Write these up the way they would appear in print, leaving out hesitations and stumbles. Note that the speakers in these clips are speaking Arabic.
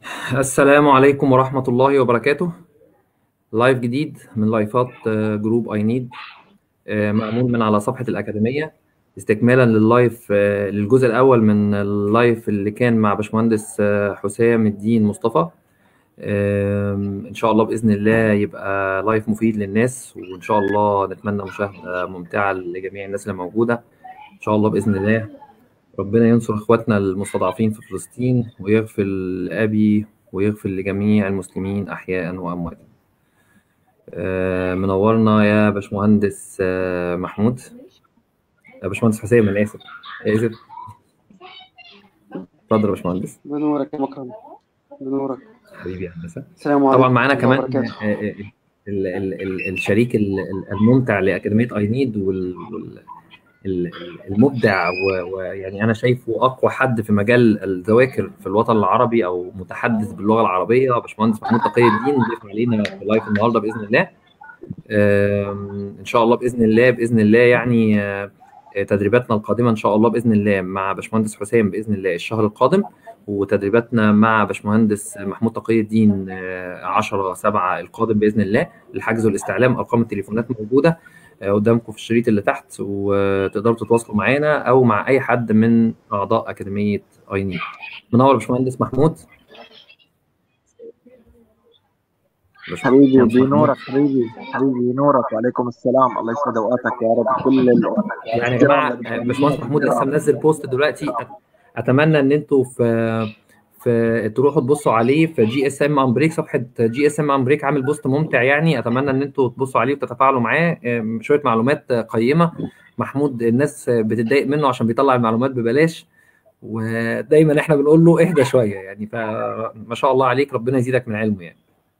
السلام عليكم ورحمة الله وبركاته. لايف جديد من لايفات جروب اي نيد، معمول من على صفحة الأكاديمية استكمالا لللايف، للجزء الأول من اللايف اللي كان مع باشمهندس حسام الدين مصطفى. إن شاء الله بإذن الله يبقى لايف مفيد للناس، وإن شاء الله نتمنى مشاهدة ممتعة لجميع الناس اللي موجودة إن شاء الله بإذن الله. ربنا ينصر إخواتنا المستضعفين في فلسطين ويغفر لأبي ويغفر لجميع المسلمين أحياء وأموات. منورنا يا باشمهندس محمود، يا باشمهندس حسام، أنا آسف آسف. اتفضل يا باشمهندس. بنورك يا مكرم، بنورك حبيبي يا هندسة. السلام طبعا عليكم معانا ورحمة الله كمان وبركاته. الشريك الممتع لأكاديمية اي نيد، المبدع، ويعني انا شايفه اقوى حد في مجال الذواكر في الوطن العربي او متحدث باللغه العربيه، باشمهندس محمود تقي الدين ضيف علينا في لايف النهارده باذن الله. ان شاء الله باذن الله باذن الله يعني تدريباتنا القادمه ان شاء الله باذن الله مع باشمهندس حسام باذن الله الشهر القادم، وتدريباتنا مع باشمهندس محمود تقي الدين 10/7 القادم باذن الله. الحجز والاستعلام ارقام التليفونات موجوده قدامكم في الشريط اللي تحت، وتقدروا تتواصلوا معانا او مع اي حد من اعضاء اكاديميه اي نيد. منور باشمهندس محمود. حبيبي باشمهندس محمود، بنورك، حبيبي نورك، وعليكم السلام. الله يسعد اوقاتك يا رب. كل يعني يا الاحترام جماعه للمشاهدين باشمهندس محمود لسه الكرام. منزل بوست دلوقتي، اتمنى ان انتوا في تروحوا تبصوا عليه في جي اس ام امبريك، صفحه جي اس ام امبريك عامل بوست ممتع، يعني اتمنى ان انتوا تبصوا عليه وتتفاعلوا معاه. شويه معلومات قيمه. محمود الناس بتتضايق منه عشان بيطلع المعلومات ببلاش، ودايما احنا بنقول له اهدى شويه يعني، فما شاء الله عليك، ربنا يزيدك من علمه يعني.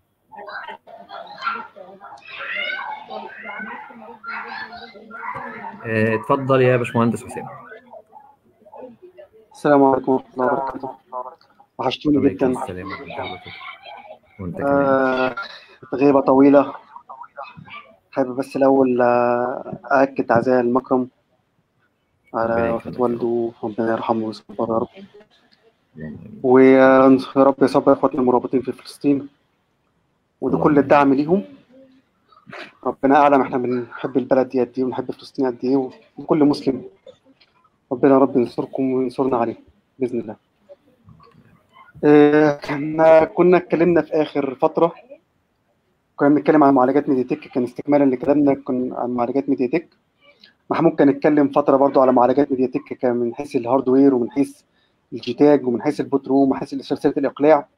اتفضل يا باشمهندس حسام. السلام عليكم ورحمة الله وبركاته. وحشتوني عليكم جدا. السلام ورحمه الله وبركاته. وانت كمان. غيبة طويلة. حابب بس الأول أأكد تعزية المكرم ربنا على وفاة يكرمك يا رب. والده، ربنا يرحمه ويصبره يا رب. ويا رب يصبر إخواتنا المرابطين في فلسطين، وده كل الدعم ليهم. ربنا أعلم إحنا بنحب البلد دي قد إيه ونحب فلسطين قد إيه، وكل مسلم. ربنا يا رب ينصركم وينصرنا عليه بإذن الله. كنا اتكلمنا في آخر فترة، كنا بنتكلم عن معالجات ميديا تك، كان استكمالا لكلامنا كنا عن معالجات ميديا تك. محمود كان اتكلم فترة برضو على معالجات ميديا تك، كان من حيث الهاردوير ومن حيث الجيتاج ومن حيث البوت روم ومن حيث سلسلة الإقلاع،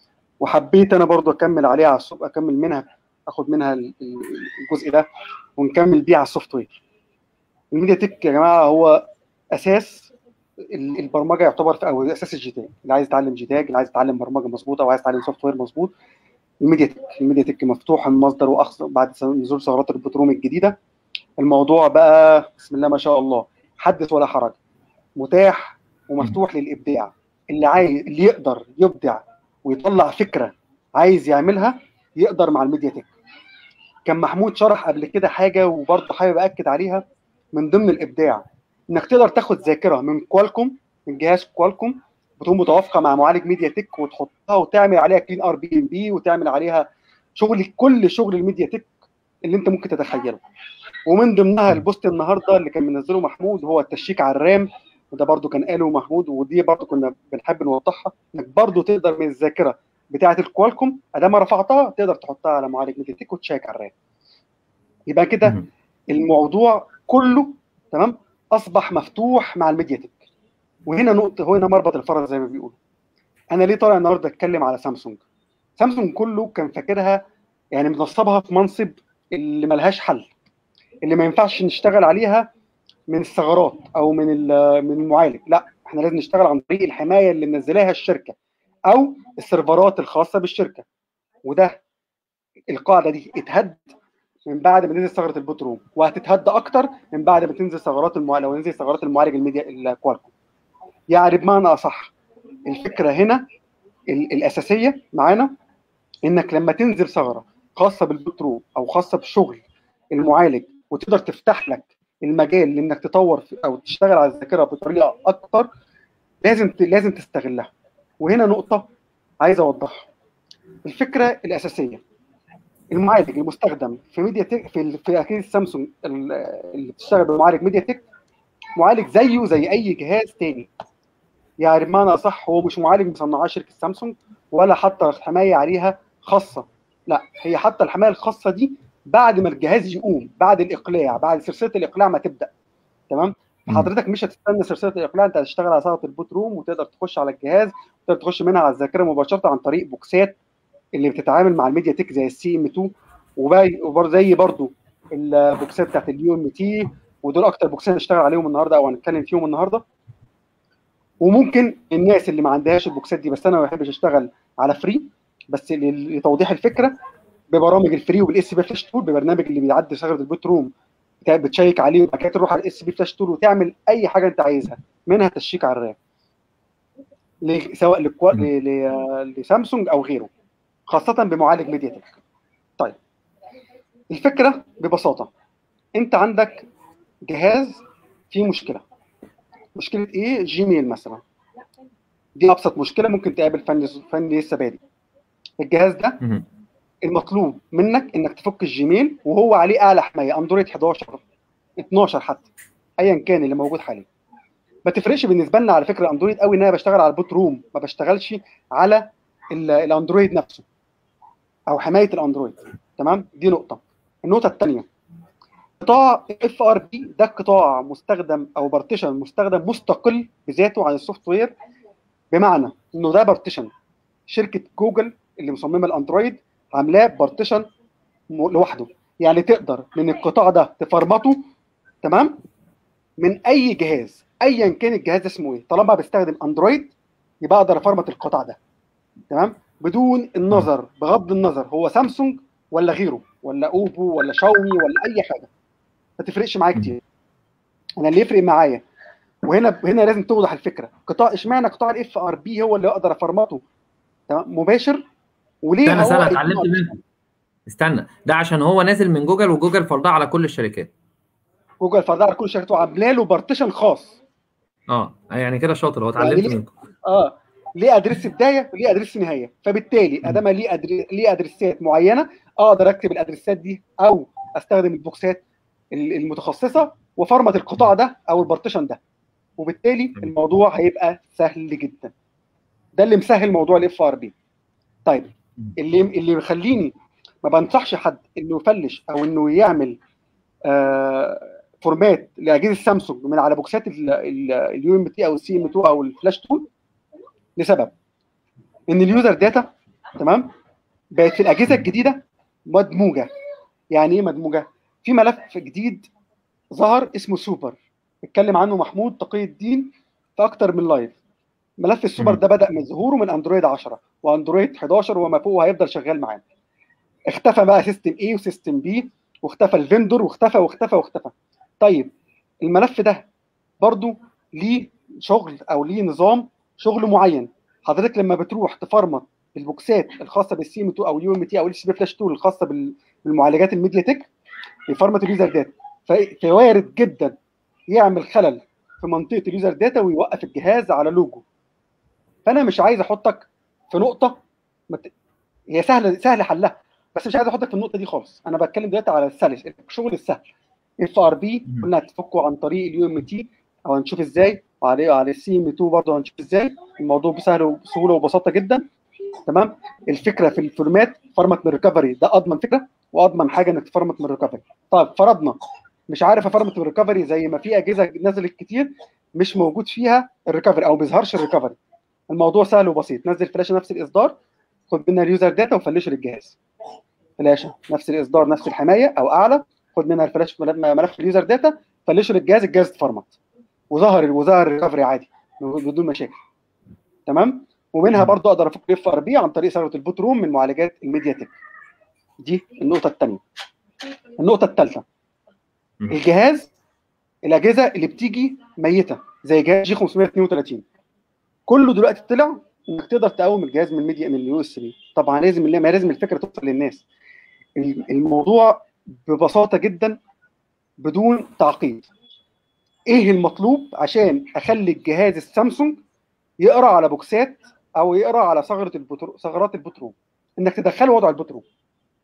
وحبيت أنا برضو أكمل عليها على الصبح، أكمل منها، أخد منها الجزء ده ونكمل بيه على السوفت وير. الميديا تك يا جماعة هو أساس البرمجه، يعتبر في او اساس الجيتاج. اللي عايز يتعلم جيتاج، اللي عايز يتعلم برمجه مظبوطه او عايز يتعلم سوفت وير مظبوط، الميديا تك مفتوح المصدر، واخص بعد نزول ثغرات البتروم الجديده الموضوع بقى بسم الله ما شاء الله، حدث ولا حرج، متاح ومفتوح للابداع. اللي يقدر يبدع ويطلع فكره عايز يعملها يقدر مع الميديا تك. كان محمود شرح قبل كده حاجه وبرضه حابب اكد عليها، من ضمن الابداع انك تقدر تاخد ذاكره من كوالكوم، من جهاز كوالكوم بتكون متوافقه مع معالج ميديا تك، وتحطها وتعمل عليها كلين ار بي ام بي، وتعمل عليها كل شغل الميديا تك اللي انت ممكن تتخيله. ومن ضمنها البوست النهارده اللي كان منزله محمود هو التشيك على الرام، وده برضو كان قاله محمود، ودي برضو كنا بنحب نوضحها، انك برضو تقدر من الذاكره بتاعه الكوالكوم ادام رفعتها تقدر تحطها على معالج ميديا تك وتشيك على الرام. يبقى كده الموضوع كله تمام اصبح مفتوح مع الميديا تك. وهنا نقطه، هنا مربط الفرس زي ما بيقولوا. انا ليه طالع النهارده اتكلم على سامسونج؟ سامسونج كله كان فاكرها يعني منصبها في منصب اللي ملهاش حل، اللي ما ينفعش نشتغل عليها من الثغرات او من المعالج، لا احنا لازم نشتغل عن طريق الحمايه اللي منزلاها الشركه او السيرفرات الخاصه بالشركه. وده القاعده دي اتهد من بعد ما نزل ثغره البوت روم، وهتتهد اكتر من بعد ما تنزل ثغرات المعالج، لو نزل ثغرات المعالج الميديا الكوالكوم. يعني بمعنى اصح، الفكره هنا الاساسيه معانا انك لما تنزل ثغره خاصه بالبوت روم او خاصه بشغل المعالج وتقدر تفتح لك المجال لانك تطور او تشتغل على الذاكره بطريقه اكتر، لازم تستغلها. وهنا نقطه عايز اوضحه. الفكره الاساسيه، المعالج المستخدم في ميديا تك في اكيد سامسونج اللي بتشتغل بمعالج ميديا تك، معالج زيه زي اي جهاز تاني. يعني بمعنى اصح هو مش معالج مصنعاه شركه سامسونج ولا حتى حمايه عليها خاصه، لا، هي حتى الحمايه الخاصه دي بعد ما الجهاز يقوم، بعد الاقلاع، بعد سلسله الاقلاع ما تبدا. تمام. حضرتك مش هتستنى سلسله الاقلاع، انت هتشتغل على ثغره البوت روم وتقدر تخش على الجهاز، تقدر تخش منها على الذاكره مباشره عن طريق بوكسات اللي بتتعامل مع الميديا تك زي السي ام 2 زي برضو البوكسات بتاعت اليو ام تي، ودول اكتر بوكسات هنشتغل عليهم النهارده او هنتكلم فيهم النهارده. وممكن الناس اللي ما عندهاش البوكسات دي، بس انا ما بحبش اشتغل على فري، بس لتوضيح الفكره، ببرامج الفري وبالاس بي فلاش تول، ببرنامج اللي بيعدي ثغره البوت روم بتشيك عليه، وبعد كده تروح على الاس بي فلاش تول وتعمل اي حاجه انت عايزها، منها تشيك على الرام، سواء لسامسونج او غيره، خاصه بمعالج ميديا تك. طيب، الفكره ببساطه، انت عندك جهاز فيه مشكله ايه؟ جيميل مثلا، دي ابسط مشكله ممكن تقابل فني لسه بادئ. الجهاز ده المطلوب منك انك تفك الجيميل وهو عليه اعلى حمايه، اندرويد 11 12 حتى، ايا كان اللي موجود حاليا. ما تفرقش بالنسبه لنا على فكره اندرويد قوي، ان انا بشتغل على البوت روم، ما بشتغلش على الاندرويد نفسه او حمايه الاندرويد. تمام، دي نقطه. النقطه الثانيه، قطاع اف ار بي ده قطاع مستخدم او بارتيشن مستخدم مستقل بذاته عن السوفت وير، بمعنى انه ده بارتيشن شركه جوجل اللي مصممه الاندرويد عاملاه بارتيشن لوحده، يعني تقدر من القطاع ده تفرمته، تمام، من اي جهاز ايا كان الجهاز اسمه ايه، طالما بستخدم اندرويد يبقى اقدر افرمت القطاع ده، تمام، بدون النظر، بغض النظر هو سامسونج ولا غيره ولا اوبو ولا شاومي ولا اي حاجه، ما تفرقش معايا كتير. انا اللي يفرق معايا، وهنا لازم توضح الفكره، اشمعنى قطاع الاف ار بي هو اللي اقدر افرمته تمام مباشر، وليه استنى هو اتعلمت منك. استنى، ده عشان هو نازل من جوجل وجوجل فرضها على كل الشركات. جوجل فرضها على كل شركته وعامله له بارتيشن خاص. يعني كده شاطر، هو يعني اتعلمت ليه؟ منكم. ليه ادرس بدايه وليه ادرس نهايه، فبالتالي ادام ليه ادرسات معينه، اقدر اكتب الادرسات دي او استخدم البوكسات المتخصصه وفرمت القطاع ده او البارتيشن ده، وبالتالي الموضوع هيبقى سهل جدا. ده اللي مسهل موضوع الاف ار بي. طيب، اللي بيخليني ما بنصحش حد انه يفلش او انه يعمل فورمات لاجهزه سامسونج من على بوكسات اليو ام تي او السي ام 2 او الفلاش تول، لسبب ان اليوزر داتا، تمام، بقت في الاجهزه الجديده مدموجه. يعني ايه مدموجه؟ في ملف جديد ظهر اسمه سوبر، اتكلم عنه محمود تقي الدين في اكتر من لايف. ملف السوبر ده بدا من ظهوره من اندرويد 10 واندرويد 11 وما فوق، وهيفضل شغال معانا. اختفى بقى سيستم اي وسيستم بي، واختفى الفندور، واختفى. طيب، الملف ده برضو ليه شغل او ليه نظام شغل معين. حضرتك لما بتروح تفرمت البوكسات الخاصه بالسي ام 2 او اليو ام تي او الاتش بي فلاش 2 الخاصه بالمعالجات الميديا تك، يفرمت اليوزر داتا، فوارد جدا يعمل خلل في منطقه اليوزر داتا ويوقف الجهاز على لوجو. فانا مش عايز احطك في نقطه هي سهل حلها، بس مش عايز احطك في النقطه دي خالص. انا بتكلم دلوقتي على الشغل السهل. اف ار بي قلنا هتفكه عن طريق اليو ام تي، او هنشوف ازاي، وعلى السي ام 2 برضه هنشوف ازاي. الموضوع بسهوله وبساطه جدا. تمام. الفكره في الفورمات، فرمت من ريكفري، ده اضمن فكره واضمن حاجه انك تفرمت من ريكفري. طيب، فرضنا مش عارف افرمت من ريكفري، زي ما في اجهزه نزلت كتير مش موجود فيها الريكفري او ما بيظهرش الريكفري. الموضوع سهل وبسيط، نزل فلاشه نفس الاصدار، خد منها اليوزر داتا وفلشه للجهاز. فلاشه نفس الاصدار نفس الحمايه او اعلى، خد منها الفلاش ملف اليوزر داتا، فلشه للجهاز، الجهاز اتفرمت وظهر الريكفري عادي بدون مشاكل. تمام. ومنها برضو اقدر افك اف ار بي عن طريق ثغره البوت روم من معالجات الميديا تك. دي النقطه الثانيه. النقطه الثالثه، الاجهزه اللي بتيجي ميته زي جهاز جي 532 كله دلوقتي طلع انك تقدر تقوم الجهاز من ميديا من اليو اس بي. طبعا لازم الفكره توصل للناس. الموضوع ببساطه جدا بدون تعقيد. ايه المطلوب عشان اخلي الجهاز السامسونج يقرا على بوكسات او يقرا على ثغرات البوت روم، انك تدخله وضع البوت روم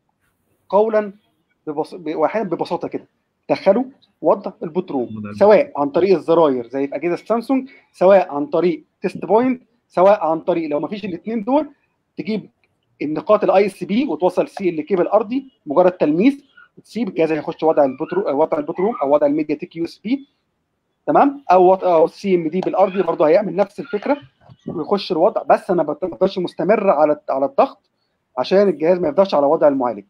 قولا واحيانا ببساطه كده. دخله وضع البوت روم سواء عن طريق الزراير زي في اجهزه سامسونج، سواء عن طريق تيست بوينت، سواء عن طريق لو ما فيش الاثنين دول تجيب النقاط الاي اس بي وتوصل سي لكيبل ارضي، مجرد تلميس تسيب الجهاز هيخش وضع البوت روم او وضع الميديا تك يو اس بي، تمام، او السي ام دي بالارضي برضه هيعمل نفس الفكره ويخش الوضع. بس انا ما بفضلش مستمر على الضغط عشان الجهاز ما يفضلش على وضع المعالج،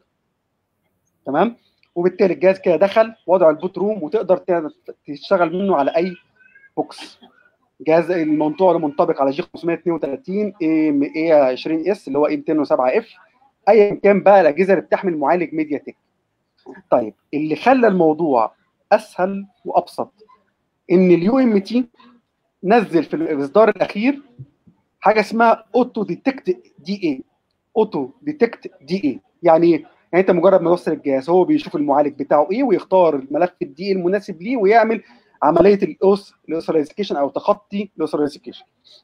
تمام. وبالتالي الجهاز كده دخل وضع البوت روم وتقدر تشتغل منه على اي بوكس. جهاز الموضوع ده منطبق على جي 532 اي 20 اس اللي هو اي 207 اف، ايا كان بقى الاجهزه اللي بتحمل معالج ميديا تك. طيب اللي خلى الموضوع اسهل وابسط ان اليو ام تي نزل في الاصدار الاخير حاجه اسمها اوتو ديتكت دي اي. اوتو ديتكت دي اي يعني ايه؟ يعني انت مجرد ما توصل الجهاز هو بيشوف المعالج بتاعه ايه ويختار الملف الدي اي المناسب ليه ويعمل عمليه الاوثرايزيشن او تخطي الاوثرايزيشن،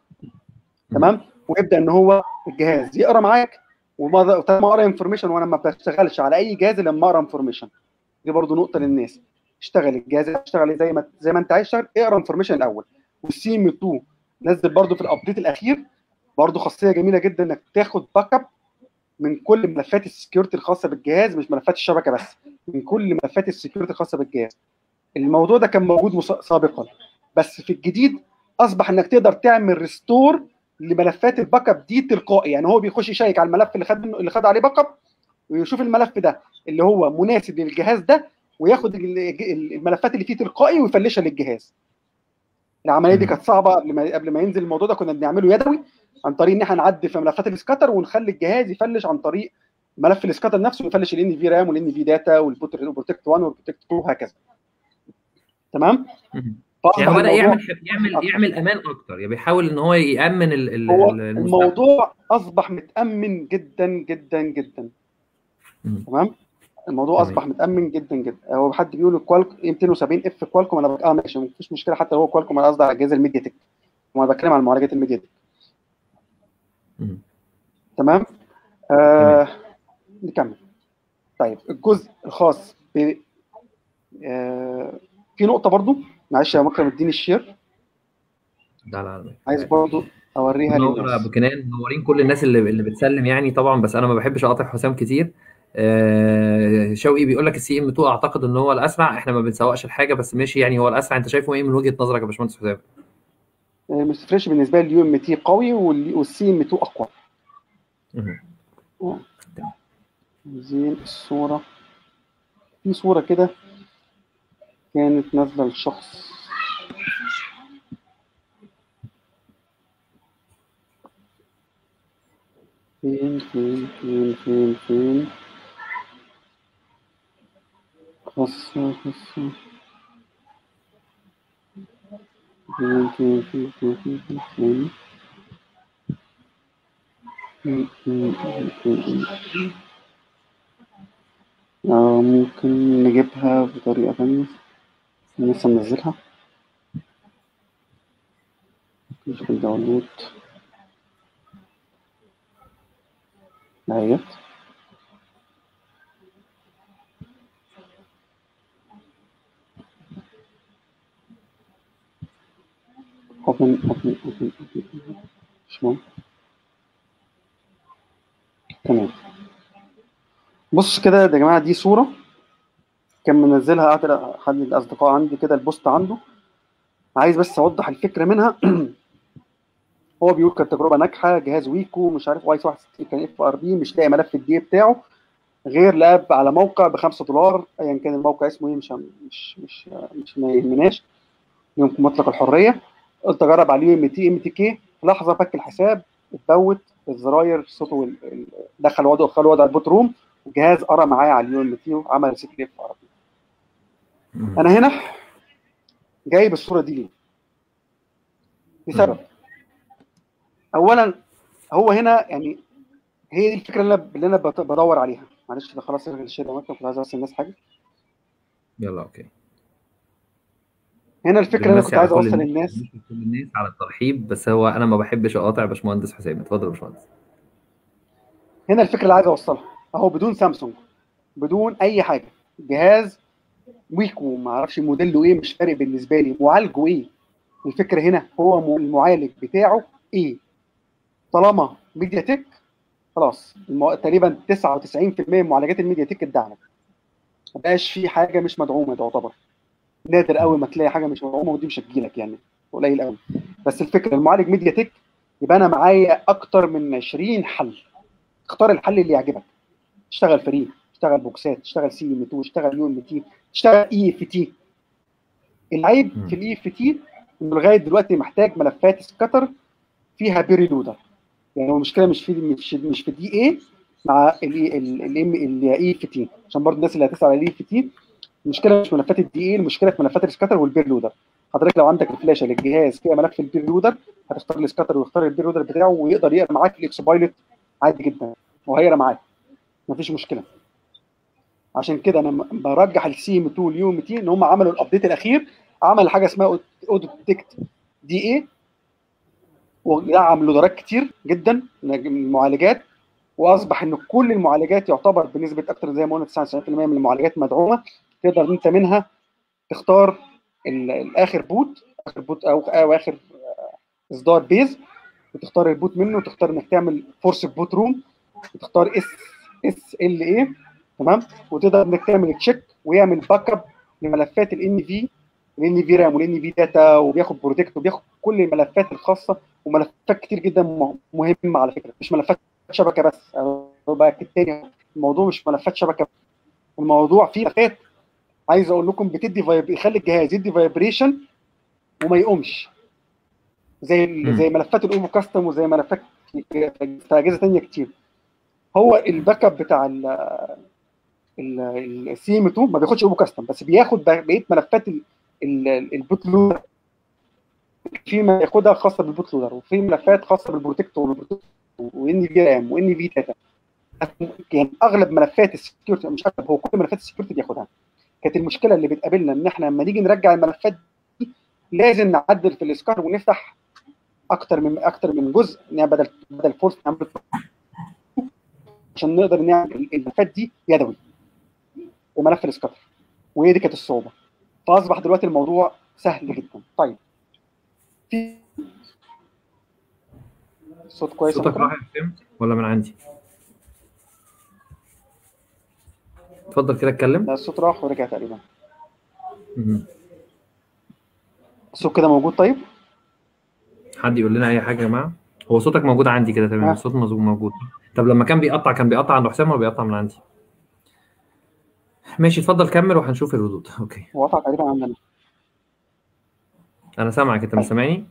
تمام. ويبدا ان هو الجهاز يقرا معاك. وما اقرا انفورميشن وانا ما بشتغلش على اي جهاز لما اقرا انفورميشن. دي برضو نقطه للناس. اشتغل الجهاز اشتغل زي ما انت عايز تشتغل، اقرا انفورميشن الاول. والسي ام 2 نزل برضو في الابديت الاخير برضو خاصيه جميله جدا انك تاخد باك اب من كل ملفات السكيورتي الخاصه بالجهاز، مش ملفات الشبكه بس، من كل ملفات السكيورتي الخاصه بالجهاز. الموضوع ده كان موجود سابقا، بس في الجديد اصبح انك تقدر تعمل ريستور لملفات الباك اب دي تلقائي. يعني هو بيخش يشيك على الملف اللي خد عليه باك اب ويشوف الملف ده اللي هو مناسب للجهاز ده وياخد الملفات اللي فيه تلقائي ويفلشها للجهاز. العمليه دي كانت صعبه قبل ما ينزل الموضوع ده، كنا بنعمله يدوي عن طريق ان احنا نعدي في ملفات السكاتر ونخلي الجهاز يفلش عن طريق ملف السكاتر نفسه، ويفلش الان في رام والان في داتا والبروتكت 1 والبروتكت 2 وهكذا، تمام. يعني هو بدأ يعمل امان اكتر، يعني بيحاول ان هو يامن هو المستقبل. الموضوع اصبح متامن جدا جدا جدا، تمام. الموضوع اصبح متامن جدا جدا. هو حد بيقول الكوالكوم 270 اف كوالكوم، انا ماشي مفيش مشكله، حتى هو كوالكوم انا قصدي على اجهزه الميديا تك، وانا بتكلم عن معالجات الميديا تك، تمام. نكمل. طيب الجزء الخاص ب في نقطه برضو، معلش يا مكرم اديني الشير. لا عايز برضو اوريها منور للناس. ابو كنان، منورين كل الناس اللي بتسلم يعني طبعا، بس انا ما بحبش اقاطع حسام كتير. شوقي بيقول لك السي ام 2 اعتقد ان هو الاسرع، احنا ما بنسوقش الحاجه بس ماشي، يعني هو الاسرع. انت شايفه ايه من وجهه نظرك يا باشمهندس حسام؟ ما تفرقش بالنسبه لي، اليو ام تي قوي والسي ام 2 اقوى. زين الصوره، في صوره كده كانت نازله للشخص، فين خاصة فين ممكن نجيبها بطريقة ثانية، لسه منزلها. نشوف الداونلود اهيت. اوبن شلون؟ تمام. بص كده يا جماعة، دي صورة كان منزلها حد من الأصدقاء عندي كده، البوست عنده. عايز بس أوضح الفكرة منها. هو بيقول كانت تجربة ناجحة، جهاز ويكو مش عارف واي 61 كان اف ار بي، مش لاقي ملف الدي بتاعه غير لاب على موقع ب$5، ايا كان الموقع اسمه ايه، مش ما يهمناش، يمكن مطلق الحريه. قلت اجرب على اليو ام تي كي، في لحظه فك الحساب، اتبوت الزراير صوته دخل وضع البوت روم، والجهاز قرا معايا على اليو ام تي وعمل سي كليب عربي. انا هنا جايب الصوره دي ليه؟ لسبب. اولا هو هنا يعني هي دي الفكره اللي انا بدور عليها. معلش ده خلاص الشيء ده، كنت عايز اوصل الناس حاجه. يلا اوكي. هنا الفكره اللي انا كنت بنمسي على عايز كل اوصل الناس، للناس. مش كل الناس على الترحيب، بس هو انا ما بحبش اقاطع يا باشمهندس حسام. اتفضل يا باشمهندس. هنا الفكره اللي عايز اوصلها اهو، بدون سامسونج، بدون اي حاجه، جهاز ويكو ما اعرفش موديله ايه، مش فارق بالنسبه لي، معالجه ايه. الفكره هنا هو المعالج بتاعه ايه. طالما ميديا تك خلاص، تقريبا 99% من معالجات الميديا تك اتدعمت، ما بقاش في حاجه مش مدعومه تعتبر. نادر قوي ما تلاقي حاجه مش مدعومه، ودي مش هتجيلك يعني، قليل قوي. بس الفكره المعالج ميديا تك، يبقى انا معايا اكتر من 20 حل. اختار الحل اللي يعجبك. تشتغل فري، تشتغل بوكسات، تشتغل سي ام 2، تشتغل يو ام تي، تشتغل اي اف تي. العيب في الاي اف تي انه لغايه دلوقتي محتاج ملفات سكاتر فيها بيري لودر. يعني هو المشكله مش في دي ايه مع الاي اف تي، عشان برضه الناس اللي هتسال على الاي اف تي، المشكله مش ملفات الدي اي، المشكله في ملفات السكاتر والبير لودر. حضرتك لو عندك الفلاشه للجهاز فيها ملف البير لودر، هتختار السكاتر ويختار البير لودر بتاعه، ويقدر يقرا معاك الاكس بايلوت عادي جدا، وهيقرا معاك مفيش مشكله. عشان كده انا برجح السي ام 2 واليو ام تي ان هم عملوا الابديت الاخير، عمل حاجه اسمها اودو ديتكت دي اي، ودعم لودرات كتير جدا من المعالجات، واصبح ان كل المعالجات يعتبر بنسبه اكثر زي ما قلنا 99% من المعالجات مدعومه. تقدر انت منها تختار الاخر بوت، اخر بوت او اخر اصدار بيز، وتختار البوت منه، وتختار انك تعمل فورس بوت روم، وتختار اس ال اي، تمام. وتقدر انك تعمل تشيك ويعمل باك اب لملفات الان في رام والان في داتا، وبياخد بروتكت، وبياخد كل الملفات الخاصه، وملفات كتير جدا مهمه على فكره، مش ملفات شبكه بس. بقى التاني الموضوع مش ملفات شبكه، الموضوع فيه ملفات عايز اقول لكم بتدي يخلي الجهاز يدي فايبريشن وما يقومش، زي ملفات الاوفو كاستم، وزي ملفات في اجهزه ثانيه كتير. هو الباك اب بتاع السي ام 2 ما بياخدش اوفو كاستم، بس بياخد بقيه ملفات البوت لودر، في ما ياخدها خاصه بالبوت لودر، وفي ملفات خاصه بالبروتكتور وان في رام وان في داتا. يعني اغلب ملفات السكيورتي، مش اغلب، هو كل ملفات السكيورتي بياخدها. كانت المشكله اللي بتقابلنا ان احنا لما نيجي نرجع الملفات دي لازم نعدل في الاسكار ونفتح اكتر من جزء، يعني بدل فورس نعمل عشان نقدر نعمل الملفات دي يدوي وملف الاسكاتر، وهي دي كانت الصعوبه. فاصبح دلوقتي الموضوع سهل جدا. طيب، في صوت كويس صوتك راح مثلا؟ يا حسام ولا من عندي؟ اتفضل كده اتكلم. لا، الصوت راح ورجع تقريبا. مهم. الصوت كده موجود؟ طيب، حد يقول لنا اي حاجه يا جماعه. هو صوتك موجود عندي كده تمام، ها، الصوت موجود. طب لما كان بيقطع، كان بيقطع عند حسام ولا بيقطع من عندي؟ ماشي، اتفضل كمل وهنشوف الردود. اوكي. هو قطع تقريبا عندنا. انا سامعك، انت مش طيب، سامعني؟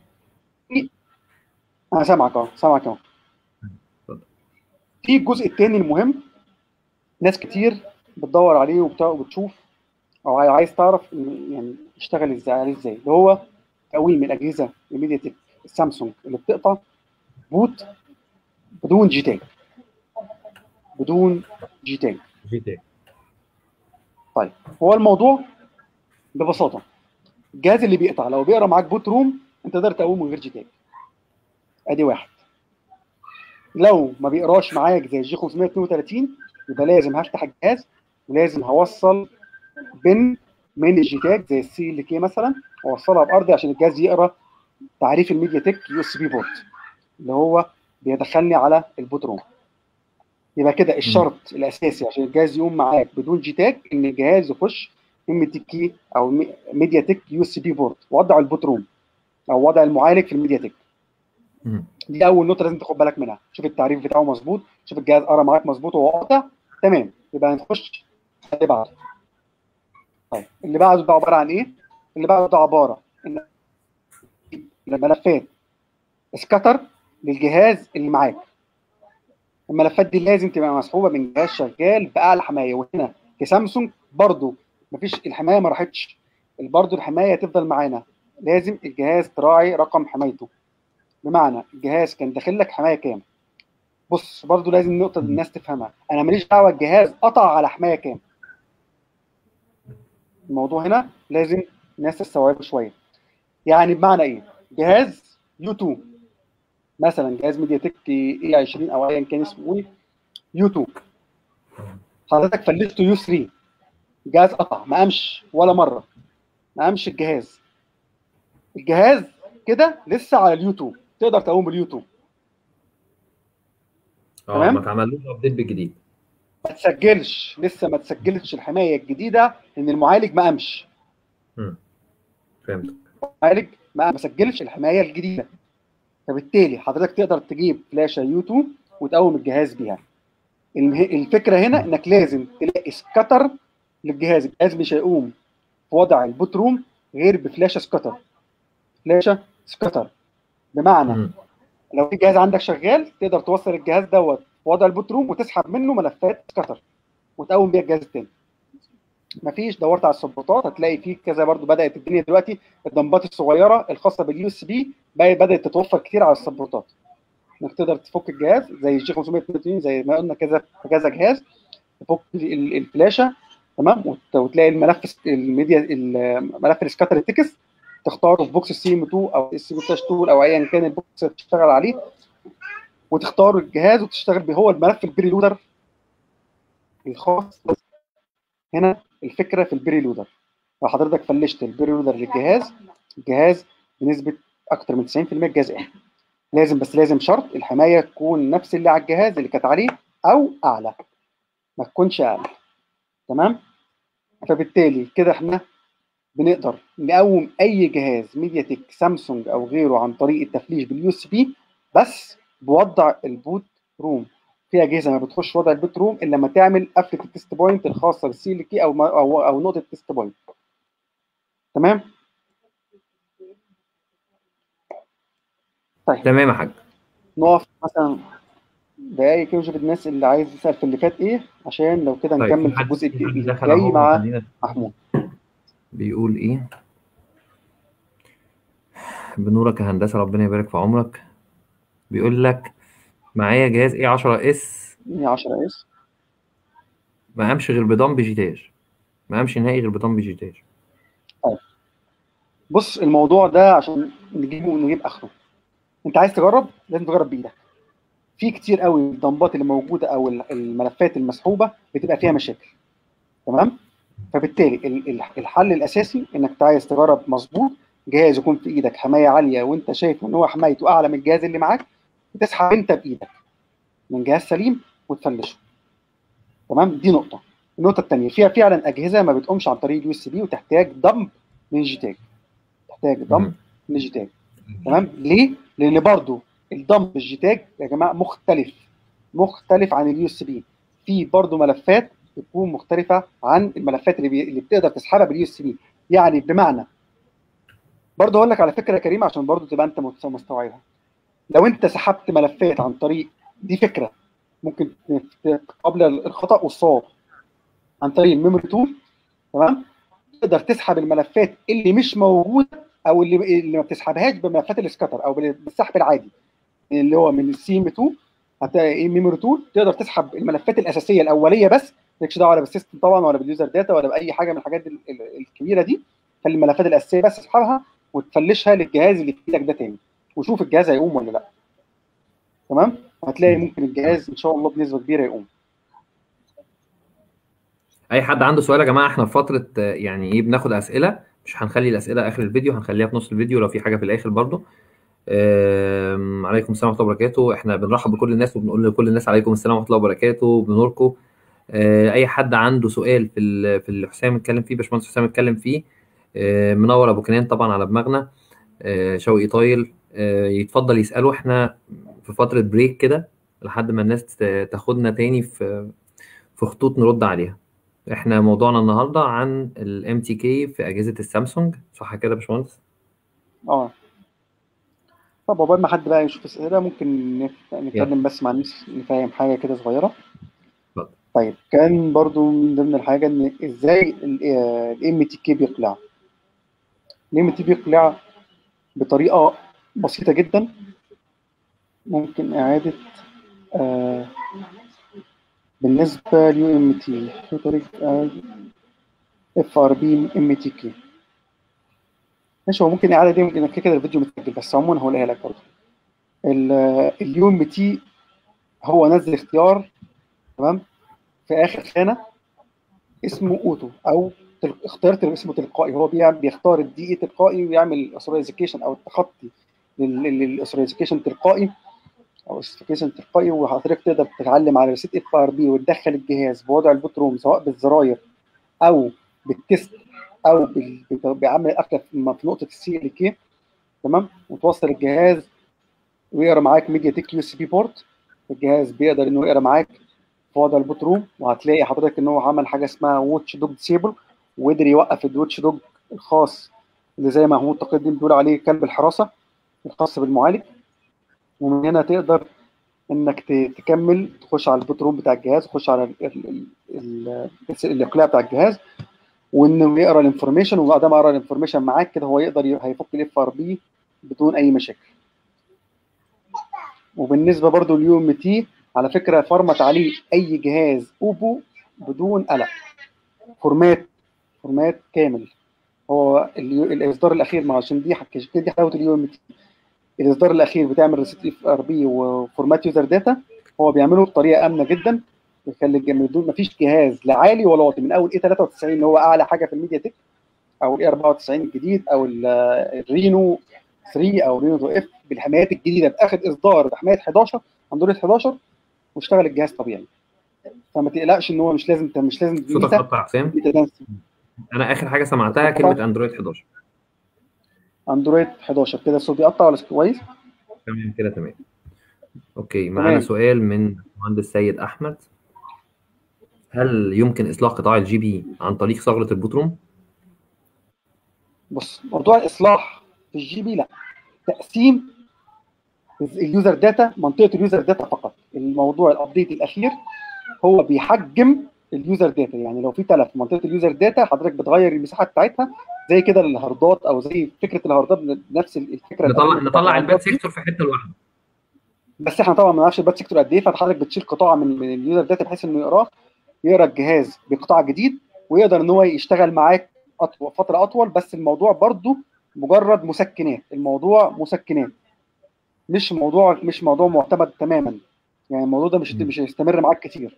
انا سامعك اهو، سامعك اهو. اتفضل. في الجزء الثاني المهم، ناس كتير بتدور عليه وبتشوف، او عايز تعرف يعني يشتغل ازاي عليه ازاي، اللي هو تقويم الاجهزه الميديا تك السامسونج اللي بتقطع بوت بدون جي تاج، بدون جي تاج. جي تي. طيب، هو الموضوع ببساطه، الجهاز اللي بيقطع لو بيقرا معاك بوت روم، انت تقدر تقومه من غير جي تاج. ادي واحد. لو ما بيقراش معاك زي الجي 532، يبقى لازم هفتح الجهاز، ولازم هوصل بن من الجي تاج زي السي ال كي مثلا، واوصلها بارضي عشان الجهاز يقرا تعريف الميديا تك يو اس بي بورت، اللي هو بيدخلني على البوت روم. يبقى كده الشرط الاساسي عشان الجهاز يقوم معاك بدون جي تاج، ان الجهاز يخش ام تي كي او ميديا تك يو اس بي بورت، وضع البوت روم او وضع المعالج في الميديا تك. دي اول نقطه لازم تاخد بالك منها. شوف التعريف بتاعه مظبوط، شوف الجهاز قرا معاك مظبوط وهو قاطع، تمام، يبقى هنخش اللي بعده. طيب، اللي بعده ده عباره عن ايه؟ اللي بعده ده عباره ان الملفات سكاتر للجهاز اللي معاك. الملفات دي لازم تبقى مسحوبه من جهاز شغال باعلى حمايه، وهنا في سامسونج برضو مفيش، الحمايه ما راحتش، برضو الحمايه تفضل معانا. لازم الجهاز تراعي رقم حمايته، بمعنى الجهاز كان داخل لك حمايه كام. بص، برضو لازم نقطه الناس تفهمها، انا ماليش دعوه الجهاز قطع على حمايه كام. الموضوع هنا لازم الناس تستوعبه شويه. يعني بمعنى ايه؟ جهاز يو 2 مثلا، جهاز ميديا تك اي 20 او ايا كان اسمه ايه، يو 2، حضرتك فلشته يو 3، الجهاز قطع ما قامش ولا مره، ما قامش الجهاز كده لسه على اليو 2، تقدر تقوم باليو 2. ما تمام؟ تعملوش ابديت بالجديد. ما تسجلش، لسه ما تسجلش الحمايه الجديده ان المعالج ما قامش. فهمت. المعالج ما سجلش الحمايه الجديده، فبالتالي حضرتك تقدر تجيب فلاشه يو 2 وتقوم الجهاز بيها. الفكره هنا انك لازم تلاقي سكتر للجهاز، الجهاز مش هيقوم في وضع البوت روم غير بفلاشه سكتر. فلاشه سكتر بمعنى لو في جهاز عندك شغال تقدر توصل الجهاز دوت في وضع البوت روم وتسحب منه ملفات سكتر وتقوم بيها الجهاز الثاني. مفيش، دورت على السبورتات هتلاقي فيه كذا برضو، بدات الدنيا دلوقتي الدمبات الصغيره الخاصه باليو اس بي بدات تتوفر كتير على السبورتات، انك تقدر تفك الجهاز زي الجي 582 زي ما قلنا كذا جهاز، تفك الفلاشه. تمام، وتلاقي الملف الميديا الملف السكاتر التكست تختاره في بوكس السي ام 2 او السي ام فلاش تول او ايا كان البوكس اللي تشتغل عليه، وتختار الجهاز وتشتغل به. هو الملف البري لودر الخاص. هنا الفكره في البري لودر، لو حضرتك فلشت البري لودر للجهاز، الجهاز بنسبه اكتر من 90% الجهاز بس لازم شرط الحمايه تكون نفس اللي على الجهاز اللي كانت عليه او اعلى، ما تكونش اقل. تمام؟ فبالتالي كده احنا بنقدر نقوم اي جهاز ميديا تك سامسونج او غيره عن طريق التفليش باليو اس بي، بس بوضع البوت روم. في اجهزه ما بتخش وضع البوت روم الا لما تعمل قفله التست بوينت الخاصه بالسي ال كي او نقطه التست بوينت. تمام؟ طيب تمام يا حاج. نقف مثلا دقايق كده ونشوف الناس اللي عايز يسال في اللي فات ايه، عشان لو كده طيب نكمل في الجزء في حد دخل الجاي اهو، مع خلينا. محمود. بيقول ايه؟ بنورك يا هندسه، ربنا يبارك في عمرك. بيقول لك معايا جهاز اي 10 اس 110 اس. ما قامش غير بدمب جيتاج، ما قامش نهائي غير بدمب جيتاج. طيب بص، الموضوع ده عشان نجيب اخره، انت عايز تجرب لازم تجرب بايدك. في كتير قوي الدمبات اللي موجوده او الملفات المسحوبه بتبقى فيها مشاكل. تمام؟ فبالتالي الحل الاساسي انك عايز تجرب مظبوط جهاز يكون في ايدك حمايه عاليه وانت شايف ان هو حمايته اعلى من الجهاز اللي معاك، وتسحب انت بايدك من جهاز سليم وتفلشه. تمام؟ دي نقطه. النقطه الثانيه، فيها فعلا اجهزه ما بتقومش عن طريق اليو اس بي وتحتاج دمب من جيتاج، تحتاج دمب من جيتاج. تمام؟ ليه؟ لان برضو الدمب الجيتاج يا جماعه مختلف عن اليو اس بي. في برضو ملفات بتكون مختلفه عن الملفات اللي بتقدر تسحبها باليو اس بي. يعني بمعنى، برضو اقول لك على فكره يا كريم عشان برضو تبقى انت مستوعبها. لو انت سحبت ملفات عن طريق، دي فكره ممكن قبل الخطا والصواب، عن طريق الميموري تول، تمام، تقدر تسحب الملفات اللي مش موجوده او اللي ما بتسحبهاش بملفات السكاتر او بالسحب العادي اللي هو من السي ام 2. هتلاقي ايه ميموري تول تقدر تسحب الملفات الاساسيه الاوليه بس، مالكش دعوه ولا بالسيستم طبعا ولا باليوزر داتا ولا باي حاجه من الحاجات الكبيره دي. خلي الملفات الاساسيه بس تسحبها وتفلشها للجهاز اللي في ايدك ده تاني، وشوف الجهاز هيقوم ولا لا. تمام؟ هتلاقي ممكن الجهاز ان شاء الله بنسبه كبيره يقوم. اي حد عنده سؤال يا جماعه، احنا في فتره يعني ايه بناخد اسئله، مش هنخلي الاسئله اخر الفيديو، هنخليها في نص الفيديو لو في حاجه في الاخر برضو. عليكم السلام ورحمه الله وبركاته. احنا بنرحب بكل الناس وبنقول لكل الناس عليكم السلام ورحمه الله وبركاته بنوركم. اي حد عنده سؤال في اللي حسام اتكلم فيه، باشمهندس حسام اتكلم فيه، منور ابو كنان طبعا على دماغنا. شوقي طايل يتفضل يساله. احنا في فتره بريك كده لحد ما الناس تاخدنا تاني في خطوط نرد عليها. احنا موضوعنا النهارده عن الام تي كي في اجهزه السامسونج، صح كده يا باشمهندس؟ اه طب عقبال ما حد بقى يشوف اسئله ممكن يلا نتكلم بس مع الناس نفهم حاجه كده صغيره. اتفضل. طيب كان برضو من ضمن الحاجه ان ازاي الام تي كي بيقلع. الام تي بيقلع بطريقه بسيطه جدا. ممكن اعاده آه بالنسبه ليو ام تي في طريقه اف ار بي ام تي كي. ماشي، هو ممكن اعاده دي، ممكن كده كده الفيديو متسجل، بس عموما هقولها لك برضه. اليو ام تي هو نزل اختيار، تمام، في اخر خانه اسمه اوتو، او اختيار اسمه تلقائي. هو بيختار الدي اي تلقائي ويعمل اثورايزيشن او التخطي للاثورايزيشن تلقائي او اثورايزيشن تلقائي. وحضرتك تقدر تتعلم على ريسيت اف ار بي وتدخل الجهاز بوضع البوت روم، سواء بالزراير او بالتست او بعمل القفله في نقطه السي ال كي، تمام، وتوصل الجهاز ويقرا معاك ميديا تك يو اس بي بورت. الجهاز بيقدر انه يقرا معاك في وضع البوت روم، وهتلاقي حضرتك ان هو عمل حاجه اسمها واتش دوج ديسيبل، وقدر يوقف الواتش دوج الخاص اللي زي ما محمود تقي الدين بيقول عليه كلب الحراسه الخاص بالمعالج. ومن هنا تقدر انك تكمل تخش على البوت روم بتاع الجهاز، تخش على الاقلاع بتاع الجهاز، وانه يقرا الانفورميشن. وبعد ما يقرا الانفورميشن معاك كده هو يقدر هيفك الاف ار بي بدون اي مشاكل. وبالنسبه برضو اليو ام تي، على فكره فرمت عليه اي جهاز اوبو بدون قلق، فورمات كامل. هو الاصدار الاخير، ما عشان دي حلاوه اليو ام تي، الاصدار الاخير بتعمل ريسيت اف ار بي وفورمات يوزر داتا. هو بيعمله بطريقه امنه جدا، بيخلي ما فيش جهاز لا عالي ولا واطي، من اول اي 93 اللي هو اعلى حاجه في الميديا تك، او الاي 94 الجديد، او الرينو 3 او رينو 2 اف بالحمايات الجديده باخر اصدار بحمايه 11 اندرويد 11، واشتغل الجهاز طبيعي. فما تقلقش ان هو مش لازم صوتك ميتا. قطع حسام. ميتا ده انا اخر حاجه سمعتها كلمه اندرويد 11. اندرويد 11 كده الصوت بيقطع ولا كويس؟ تمام كده تمام. اوكي، معانا تمام. سؤال من المهندس سيد احمد: هل يمكن اصلاح قطاع الجي بي عن طريق ثغرة البوت روم؟ بص، موضوع الاصلاح في الجي بي لا، تقسيم اليوزر داتا، منطقه اليوزر داتا فقط. الموضوع الابديت الاخير هو بيحجم اليوزر داتا، يعني لو في تلف في منطقه اليوزر داتا حضرتك بتغير المساحه بتاعتها، زي كده الهاردات، او زي فكره الهاردات، نفس الفكره القديمه بتاعت نطلع الباد الهاردات دي. سيكتور في حته لوحده. بس احنا طبعا ما نعرفش الباد سيكتور قد ايه، فحضرتك بتشيل قطاع من اليوزر داتا بحيث انه يقرا الجهاز بقطاع جديد، ويقدر ان هو يشتغل معاك فتره اطول. بس الموضوع برضو مجرد مسكنات، الموضوع مسكنات، مش موضوع معتمد تماما. يعني الموضوع ده مش هيستمر معاك كتير.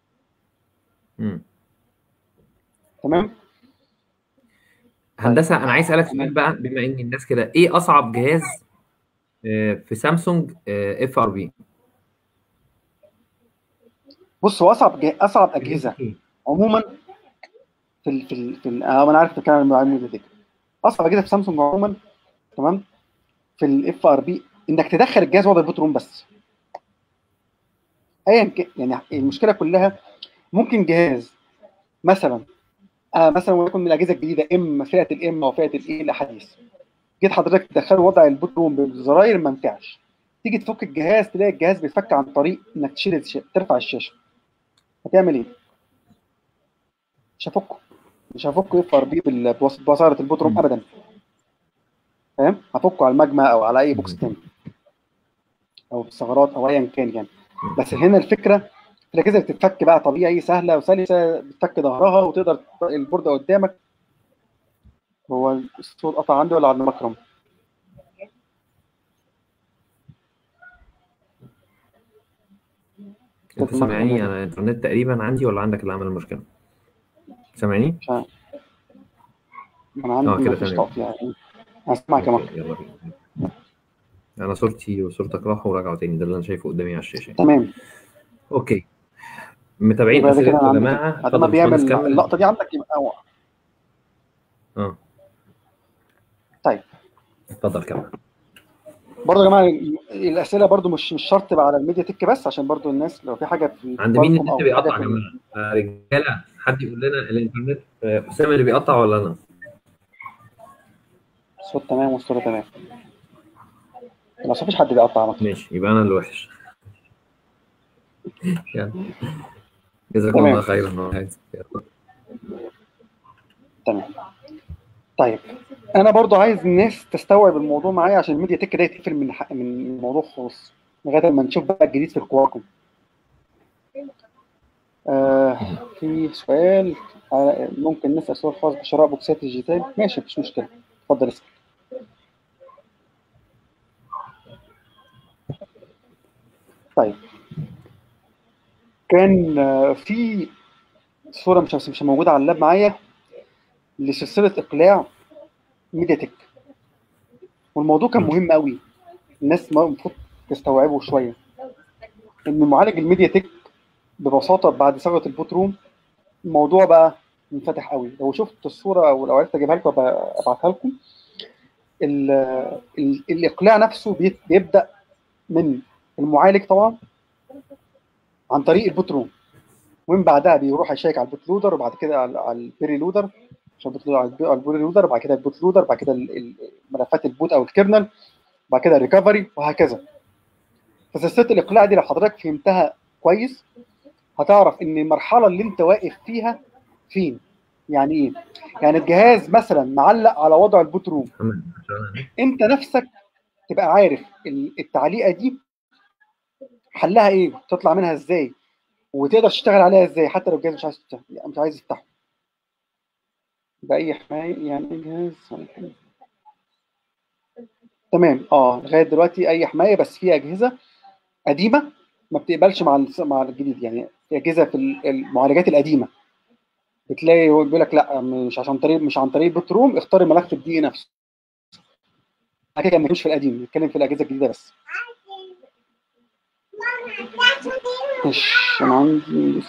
تمام. هندسه، انا عايز اسالك سؤال بقى، بما ان الناس كده، ايه اصعب جهاز في سامسونج اف ار بي؟ بص، هو اصعب اجهزه عموما انا عارف بتكلم عن الميديا تك. اصعب اجهزه في سامسونج عموما، تمام، في الاف ار بي انك تدخل الجهاز وضع البوت روم بس، ايا كان. يعني المشكله كلها ممكن جهاز مثلا مثلا وليكن من الاجهزه الجديده، فئه الام او فئه الايه الاحاديث، جيت حضرتك تدخله وضع البوت روم بالزراير ما ينفعش. تيجي تفك الجهاز تلاقي الجهاز بيتفك عن طريق انك ترفع الشاشه. هتعمل ايه؟ مش هفكه اف ار بي بوصله البوت روم ابدا، فاهم؟ هفكه على المجمع او على اي بوكس تاني، او الثغرات او ايا كان يعني. بس هنا الفكره في الاجهزه اللي بتتفك بقى طبيعي، سهله وسلسه، بتفك ظهرها وتقدر البورده قدامك. هو الصوت قطع عندي ولا على المكرم؟ انت سامعني؟ انا الانترنت تقريبا عندي، ولا عندك اللي عمل المشكله؟ سامعني؟ مش عارف. انا عندي كده مفيش تمام. تقطيع يعني. هسمعك يا اوكي، مكرم. يلا بينا. انا صورتي وصورتك راحوا ورجعوا تاني، ده اللي انا شايفه قدامي على الشاشه يعني. تمام. اوكي، متابعين يبقى ده كده اسئلتكم انا يا عندي جماعه. بعد ما اتفضل باشمهندس بيعمل كمل. اللقطه دي عندك يبقى هو. اه طيب، اتفضل كمل. برضه يا جماعه الاسئله برضه مش شرط تبقى على الميديا تك بس، عشان برضه الناس لو في حاجه في عند مين بالكم النت او في حاجه بيقطع يا في جماعه؟ رجاله، حد يقول لنا الانترنت حسام اللي بيقطع ولا انا؟ الصوت تمام والصوره تمام، بس مفيش حد بيقطع مثلا. ماشي، يبقى انا اللي وحش. يلا، جزاكم الله تمام. خيرا. تمام. طيب، انا برضو عايز الناس تستوعب الموضوع معايا، عشان الميديا تك ده يتقفل من الموضوع خالص لغايه ما نشوف بقى الجديد في الكواكب. في سؤال، ممكن نسال سؤال خاص بشراء بوكسات الديجيتال؟ ماشي، مفيش مشكله، اتفضل اسال. طيب كان في صوره مش موجوده على اللاب معايا لسلسله اقلاع ميديا تك، والموضوع كان مهم قوي، الناس المفروض تستوعبه شويه. ان معالج الميديا تك ببساطه بعد ثغره البوت روم الموضوع بقى منفتح قوي. لو شفت الصوره او لو عرفت اجيبها لكم ابعتها لكم. الاقلاع نفسه بيبدا من المعالج طبعا عن طريق البوت روم، ومن بعدها بيروح يشيك على البوت لودر، وبعد كده على البيري لودر، عشان البوت لودر على البيري لودر، بعد كده البوت لودر، بعد كده ملفات البوت او الكيرنل، بعد كده الريكفري، وهكذا. فسلسله الاقلاع دي لو حضرتك فهمتها كويس هتعرف ان المرحله اللي انت واقف فيها فين. يعني ايه؟ يعني الجهاز مثلا معلق على وضع البوت روم، انت نفسك تبقى عارف التعليقه دي حلها ايه، تطلع منها ازاي، وتقدر تشتغل عليها ازاي حتى لو الجهاز مش عايز يفتحه باي حمايه. يعني الجهاز تمام لغايه دلوقتي اي حمايه، بس في اجهزه قديمه ما بتقبلش مع الجديد. يعني في اجهزه في المعالجات القديمه بتلاقي هو بيقول لك لا، مش عن طريق البوت روم، اختار الملف الدي اي نفسه. كده كان مش في القديم، نتكلم في الاجهزه الجديده بس. مش انا عندي